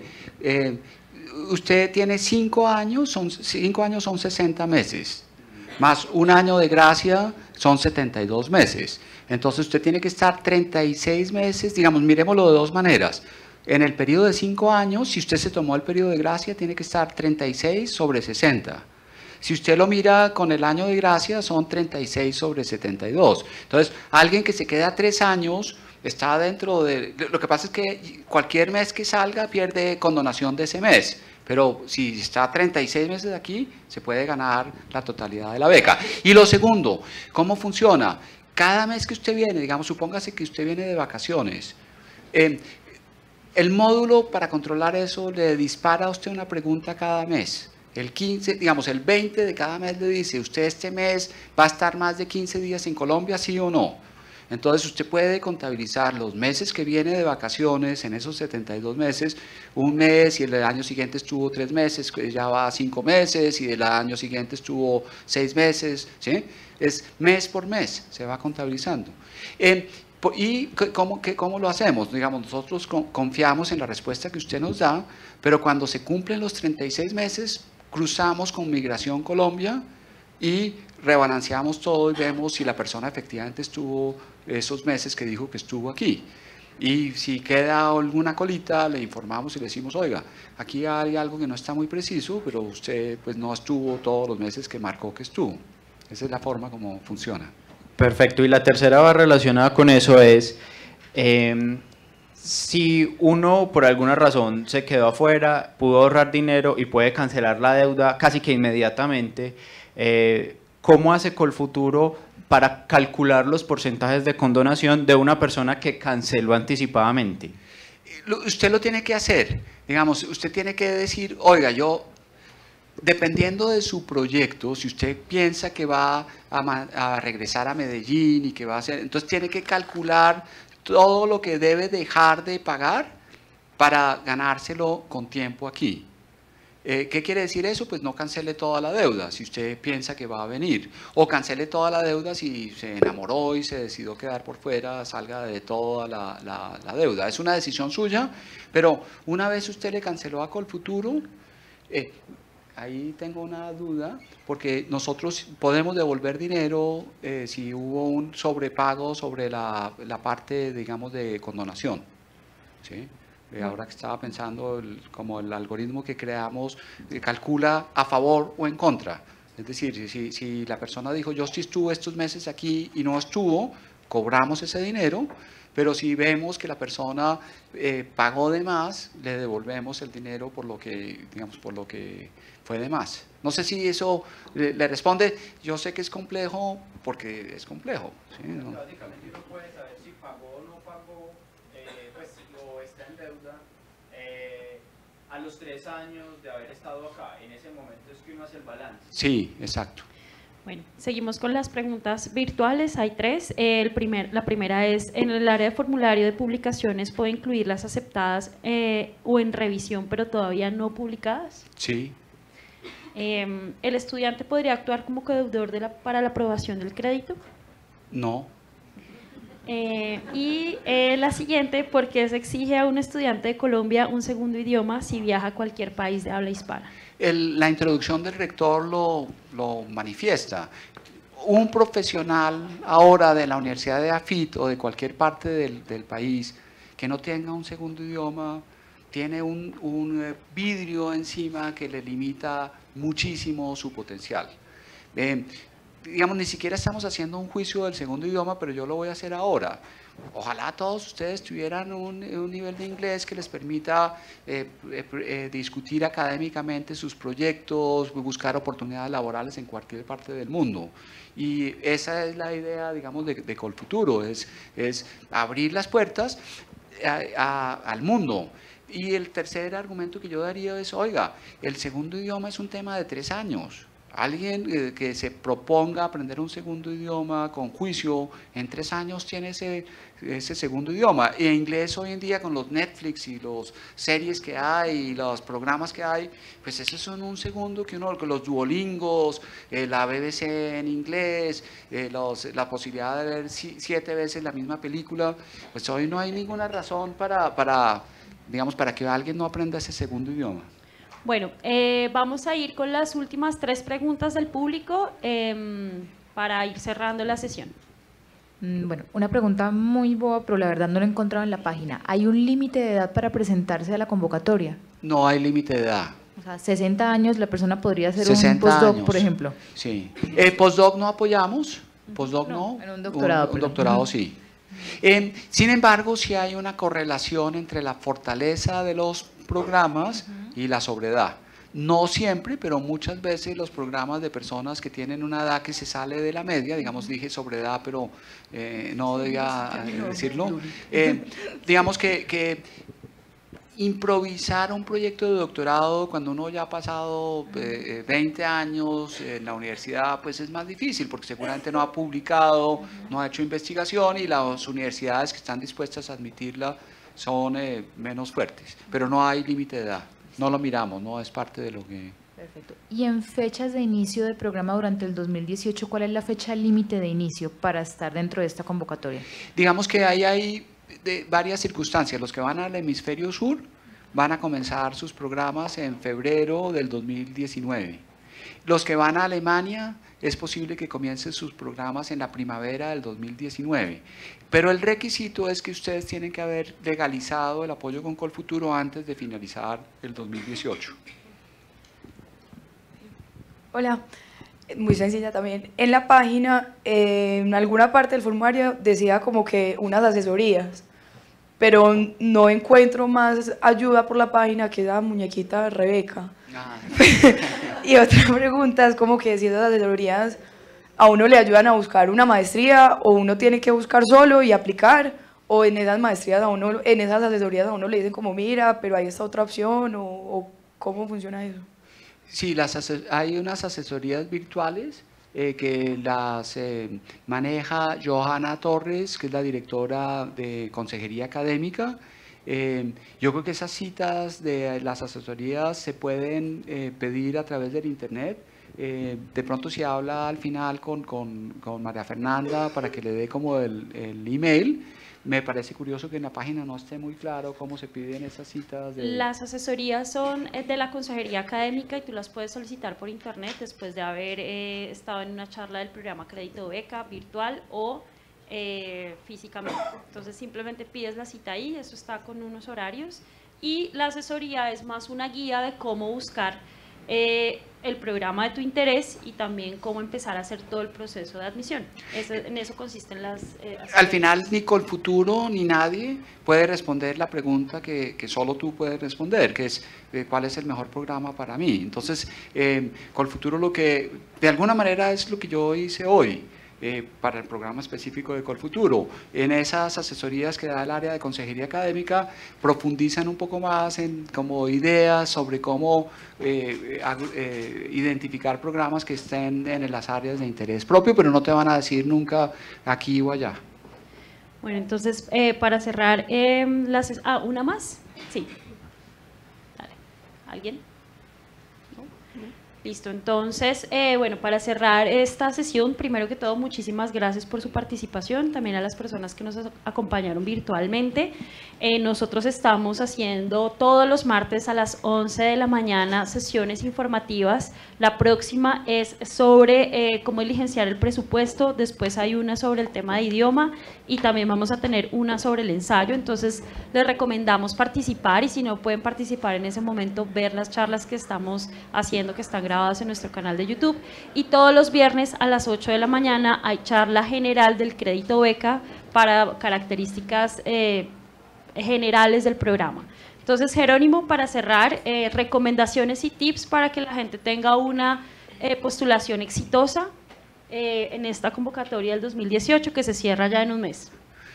usted tiene 5 años, 5 años son 60 meses, más 1 año de gracia son 72 meses. Entonces usted tiene que estar 36 meses, digamos, miremoslo de 2 maneras. En el periodo de 5 años, si usted se tomó el periodo de gracia, tiene que estar 36 sobre 60. Si usted lo mira con el año de gracia, son 36 sobre 72. Entonces, alguien que se queda 3 años está dentro de... Lo que pasa es que cualquier mes que salga pierde condonación de ese mes. Pero si está 36 meses aquí, se puede ganar la totalidad de la beca. Y lo segundo, ¿cómo funciona? Cada mes que usted viene, digamos, supóngase que usted viene de vacaciones, el módulo para controlar eso le dispara a usted una pregunta cada mes. El 15, digamos, el 20 de cada mes le dice, ¿usted este mes va a estar más de 15 días en Colombia, sí o no? Entonces usted puede contabilizar los meses que viene de vacaciones en esos 72 meses, 1 mes y el año siguiente estuvo 3 meses, ya va a 5 meses y el año siguiente estuvo 6 meses, ¿sí? Es mes por mes, se va contabilizando. ¿Y cómo lo hacemos? Digamos, nosotros confiamos en la respuesta que usted nos da, pero cuando se cumplen los 36 meses, cruzamos con Migración Colombia y rebalanceamos todo y vemos si la persona efectivamente estuvo esos meses que dijo que estuvo aquí. Y si queda alguna colita, le informamos y le decimos, oiga, aquí hay algo que no está muy preciso, pero usted pues no estuvo todos los meses que marcó que estuvo. Esa es la forma como funciona. Perfecto, y la tercera va relacionada con eso es, si uno por alguna razón se quedó afuera, pudo ahorrar dinero y puede cancelar la deuda casi que inmediatamente, ¿cómo hace Colfuturo para calcular los porcentajes de condonación de una persona que canceló anticipadamente? Usted lo tiene que hacer. Digamos, usted tiene que decir, oiga, yo, dependiendo de su proyecto, si usted piensa que va a regresar a Medellín y que va a hacer, entonces tiene que calcular todo lo que debe dejar de pagar para ganárselo con tiempo aquí. ¿Qué quiere decir eso? Pues no cancele toda la deuda si usted piensa que va a venir, o cancele toda la deuda si se enamoró y se decidió quedar por fuera, salga de toda la deuda. Es una decisión suya, pero una vez usted le canceló a Colfuturo, ahí tengo una duda, porque nosotros podemos devolver dinero si hubo un sobrepago sobre la parte, digamos, de condonación, ¿sí? Ahora que estaba pensando, como el algoritmo que creamos calcula a favor o en contra. Es decir, si la persona dijo, yo sí estuve estos meses aquí y no estuvo, cobramos ese dinero, pero si vemos que la persona pagó de más, le devolvemos el dinero por lo que, digamos, por lo que fue de más. No sé si eso le responde. Yo sé que es complejo porque es complejo, ¿sí? ¿No? Básicamente uno puede saber si pagó o no pagó, pues, o está en deuda a los 3 años de haber estado acá. En ese momento es que uno hace el balance. Sí, exacto. Bueno, seguimos con las preguntas virtuales. Hay 3. La primera es, ¿en el área de formulario de publicaciones puedo incluir las aceptadas o en revisión pero todavía no publicadas? Sí. ¿El estudiante podría actuar como codeudor para la aprobación del crédito? No. Y la siguiente, ¿por qué se exige a un estudiante de Colombia un segundo idioma si viaja a cualquier país de habla hispana? La introducción del rector lo manifiesta. Un profesional ahora de la Universidad de AFIT o de cualquier parte del país que no tenga un segundo idioma tiene un vidrio encima que le limita muchísimo su potencial. Digamos, ni siquiera estamos haciendo un juicio del segundo idioma, pero yo lo voy a hacer ahora. Ojalá todos ustedes tuvieran un nivel de inglés que les permita discutir académicamente sus proyectos, buscar oportunidades laborales en cualquier parte del mundo. Y esa es la idea, digamos, de Colfuturo, es abrir las puertas al mundo. Y el tercer argumento que yo daría es, oiga, el segundo idioma es un tema de 3 años. Alguien que se proponga aprender un segundo idioma con juicio, en 3 años tiene ese segundo idioma. Y en inglés hoy en día con los Netflix y las series que hay y los programas que hay, pues esos son un segundo que uno, los Duolingos, la BBC en inglés, la posibilidad de ver 7 veces la misma película, pues hoy no hay ninguna razón para que alguien no aprenda ese segundo idioma. Bueno, vamos a ir con las últimas 3 preguntas del público para ir cerrando la sesión. Bueno, una pregunta muy boba, pero la verdad no la he encontrado en la página. ¿Hay un límite de edad para presentarse a la convocatoria? No hay límite de edad. O sea, 60 años la persona podría hacer un postdoc, por ejemplo. Sí. Postdoc no apoyamos, postdoc no. En un doctorado. Un doctorado sí. Sin embargo, sí hay una correlación entre la fortaleza de los programas y la sobredad. No siempre, pero muchas veces los programas de personas que tienen una edad que se sale de la media, digamos, dije sobredad, pero no debía decirlo, digamos que improvisar un proyecto de doctorado cuando uno ya ha pasado 20 años en la universidad, pues es más difícil porque seguramente no ha publicado, no ha hecho investigación y las universidades que están dispuestas a admitirla son menos fuertes, pero no hay límite de edad, no lo miramos, no es parte de lo que... Perfecto. Y en fechas de inicio del programa durante el 2018, ¿cuál es la fecha límite de inicio para estar dentro de esta convocatoria? Digamos que ahí hay varias circunstancias. Los que van al hemisferio sur van a comenzar sus programas en febrero del 2019. Los que van a Alemania es posible que comiencen sus programas en la primavera del 2019. Pero el requisito es que ustedes tienen que haber legalizado el apoyo con Colfuturo antes de finalizar el 2018. Hola, muy sencilla también. En la página, en alguna parte del formulario decía como que unas asesorías, pero no encuentro más ayuda por la página que la muñequita de Rebeca. Y otra pregunta es como que si esas asesorías a uno le ayudan a buscar una maestría o uno tiene que buscar solo y aplicar, o en esas maestrías a uno, en esas asesorías a uno le dicen como mira, pero hay esta otra opción, o ¿cómo funciona eso? Sí, hay unas asesorías virtuales que las maneja Johanna Torres, que es la directora de Consejería Académica. Yo creo que esas citas de las asesorías se pueden pedir a través del internet. De pronto si habla al final con María Fernanda para que le dé como el email. Me parece curioso que en la página no esté muy claro cómo se piden esas citas. Las asesorías son de la Consejería Académica y tú las puedes solicitar por internet después de haber estado en una charla del programa Crédito Beca virtual o físicamente. Entonces simplemente pides la cita ahí, eso está con unos horarios, y la asesoría es más una guía de cómo buscar el programa de tu interés y también cómo empezar a hacer todo el proceso de admisión. En eso consisten las Al final ni Colfuturo ni nadie puede responder la pregunta que solo tú puedes responder, que es ¿cuál es el mejor programa para mí? Entonces, Colfuturo lo que de alguna manera es lo que yo hice hoy. Para el programa específico de Colfuturo. En esas asesorías que da el área de consejería académica profundizan un poco más en como ideas sobre cómo identificar programas que estén en las áreas de interés propio, pero no te van a decir nunca aquí o allá. Bueno, entonces para cerrar, ¿una más? Sí. Dale. ¿Alguien? Listo, entonces, bueno, para cerrar esta sesión, primero que todo, muchísimas gracias por su participación, también a las personas que nos acompañaron virtualmente. Nosotros estamos haciendo todos los martes a las 11 de la mañana sesiones informativas. La próxima es sobre cómo diligenciar el presupuesto, después hay una sobre el tema de idioma y también vamos a tener una sobre el ensayo. Entonces, les recomendamos participar y si no pueden participar en ese momento, ver las charlas que estamos haciendo, que están grabadas en nuestro canal de YouTube. Y todos los viernes a las 8 de la mañana hay charla general del crédito beca para características generales del programa. Entonces, Jerónimo, para cerrar, recomendaciones y tips para que la gente tenga una postulación exitosa en esta convocatoria del 2018 que se cierra ya en un mes.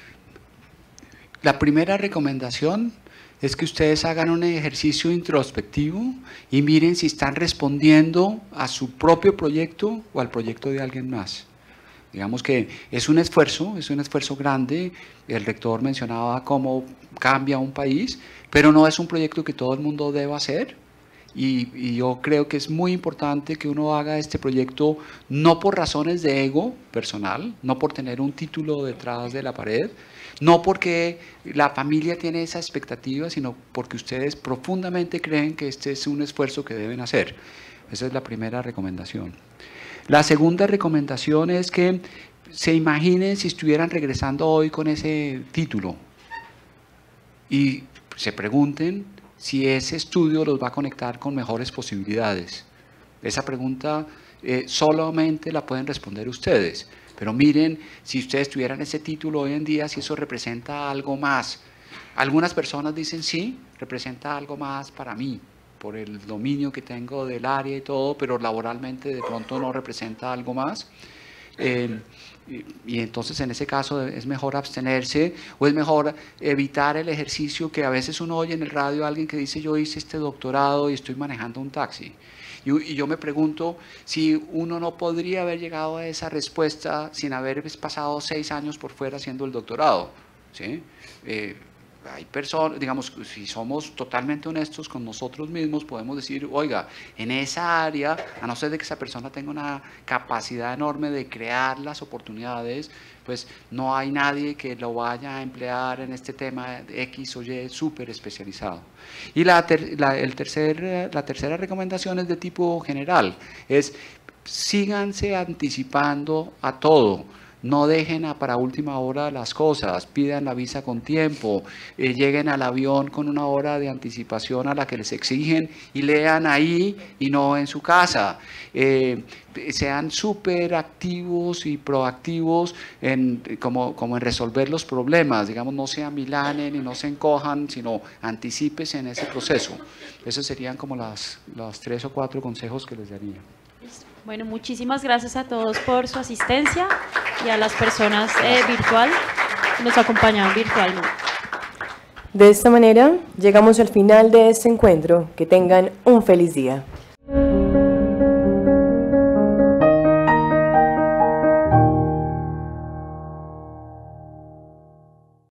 La primera recomendación es que ustedes hagan un ejercicio introspectivo y miren si están respondiendo a su propio proyecto o al proyecto de alguien más. Digamos que es un esfuerzo grande. El rector mencionaba cómo cambia un país, pero no es un proyecto que todo el mundo deba hacer. Y yo creo que es muy importante que uno haga este proyecto no por razones de ego personal, no por tener un título detrás de la pared, no porque la familia tiene esa expectativa, sino porque ustedes profundamente creen que este es un esfuerzo que deben hacer. Esa es la primera recomendación. La segunda recomendación es que se imaginen si estuvieran regresando hoy con ese título y se pregunten si ese estudio los va a conectar con mejores posibilidades. Esa pregunta solamente la pueden responder ustedes, pero miren si ustedes tuvieran ese título hoy en día, si eso representa algo más. Algunas personas dicen sí, representa algo más para mí, por el dominio que tengo del área y todo, pero laboralmente de pronto no representa algo más. Y entonces en ese caso es mejor abstenerse o es mejor evitar el ejercicio que a veces uno oye en el radio a alguien que dice yo hice este doctorado y estoy manejando un taxi. Y yo me pregunto si uno no podría haber llegado a esa respuesta sin haber pasado 6 años por fuera haciendo el doctorado, ¿sí? Hay personas, digamos, si somos totalmente honestos con nosotros mismos, podemos decir, oiga, en esa área, a no ser de que esa persona tenga una capacidad enorme de crear las oportunidades, pues no hay nadie que lo vaya a emplear en este tema de X o Y súper especializado. Y la tercera recomendación es de tipo general, es síganse anticipando a todo. No dejen para última hora las cosas, pidan la visa con tiempo, lleguen al avión con una hora de anticipación a la que les exigen y lean ahí y no en su casa. Sean súper activos y proactivos como en resolver los problemas, digamos, no se amilanen y no se encojan, sino anticípese en ese proceso. Esos serían como los 3 o 4 consejos que les daría. Bueno, muchísimas gracias a todos por su asistencia y a las personas virtual que nos acompañaron virtualmente. De esta manera, llegamos al final de este encuentro. Que tengan un feliz día.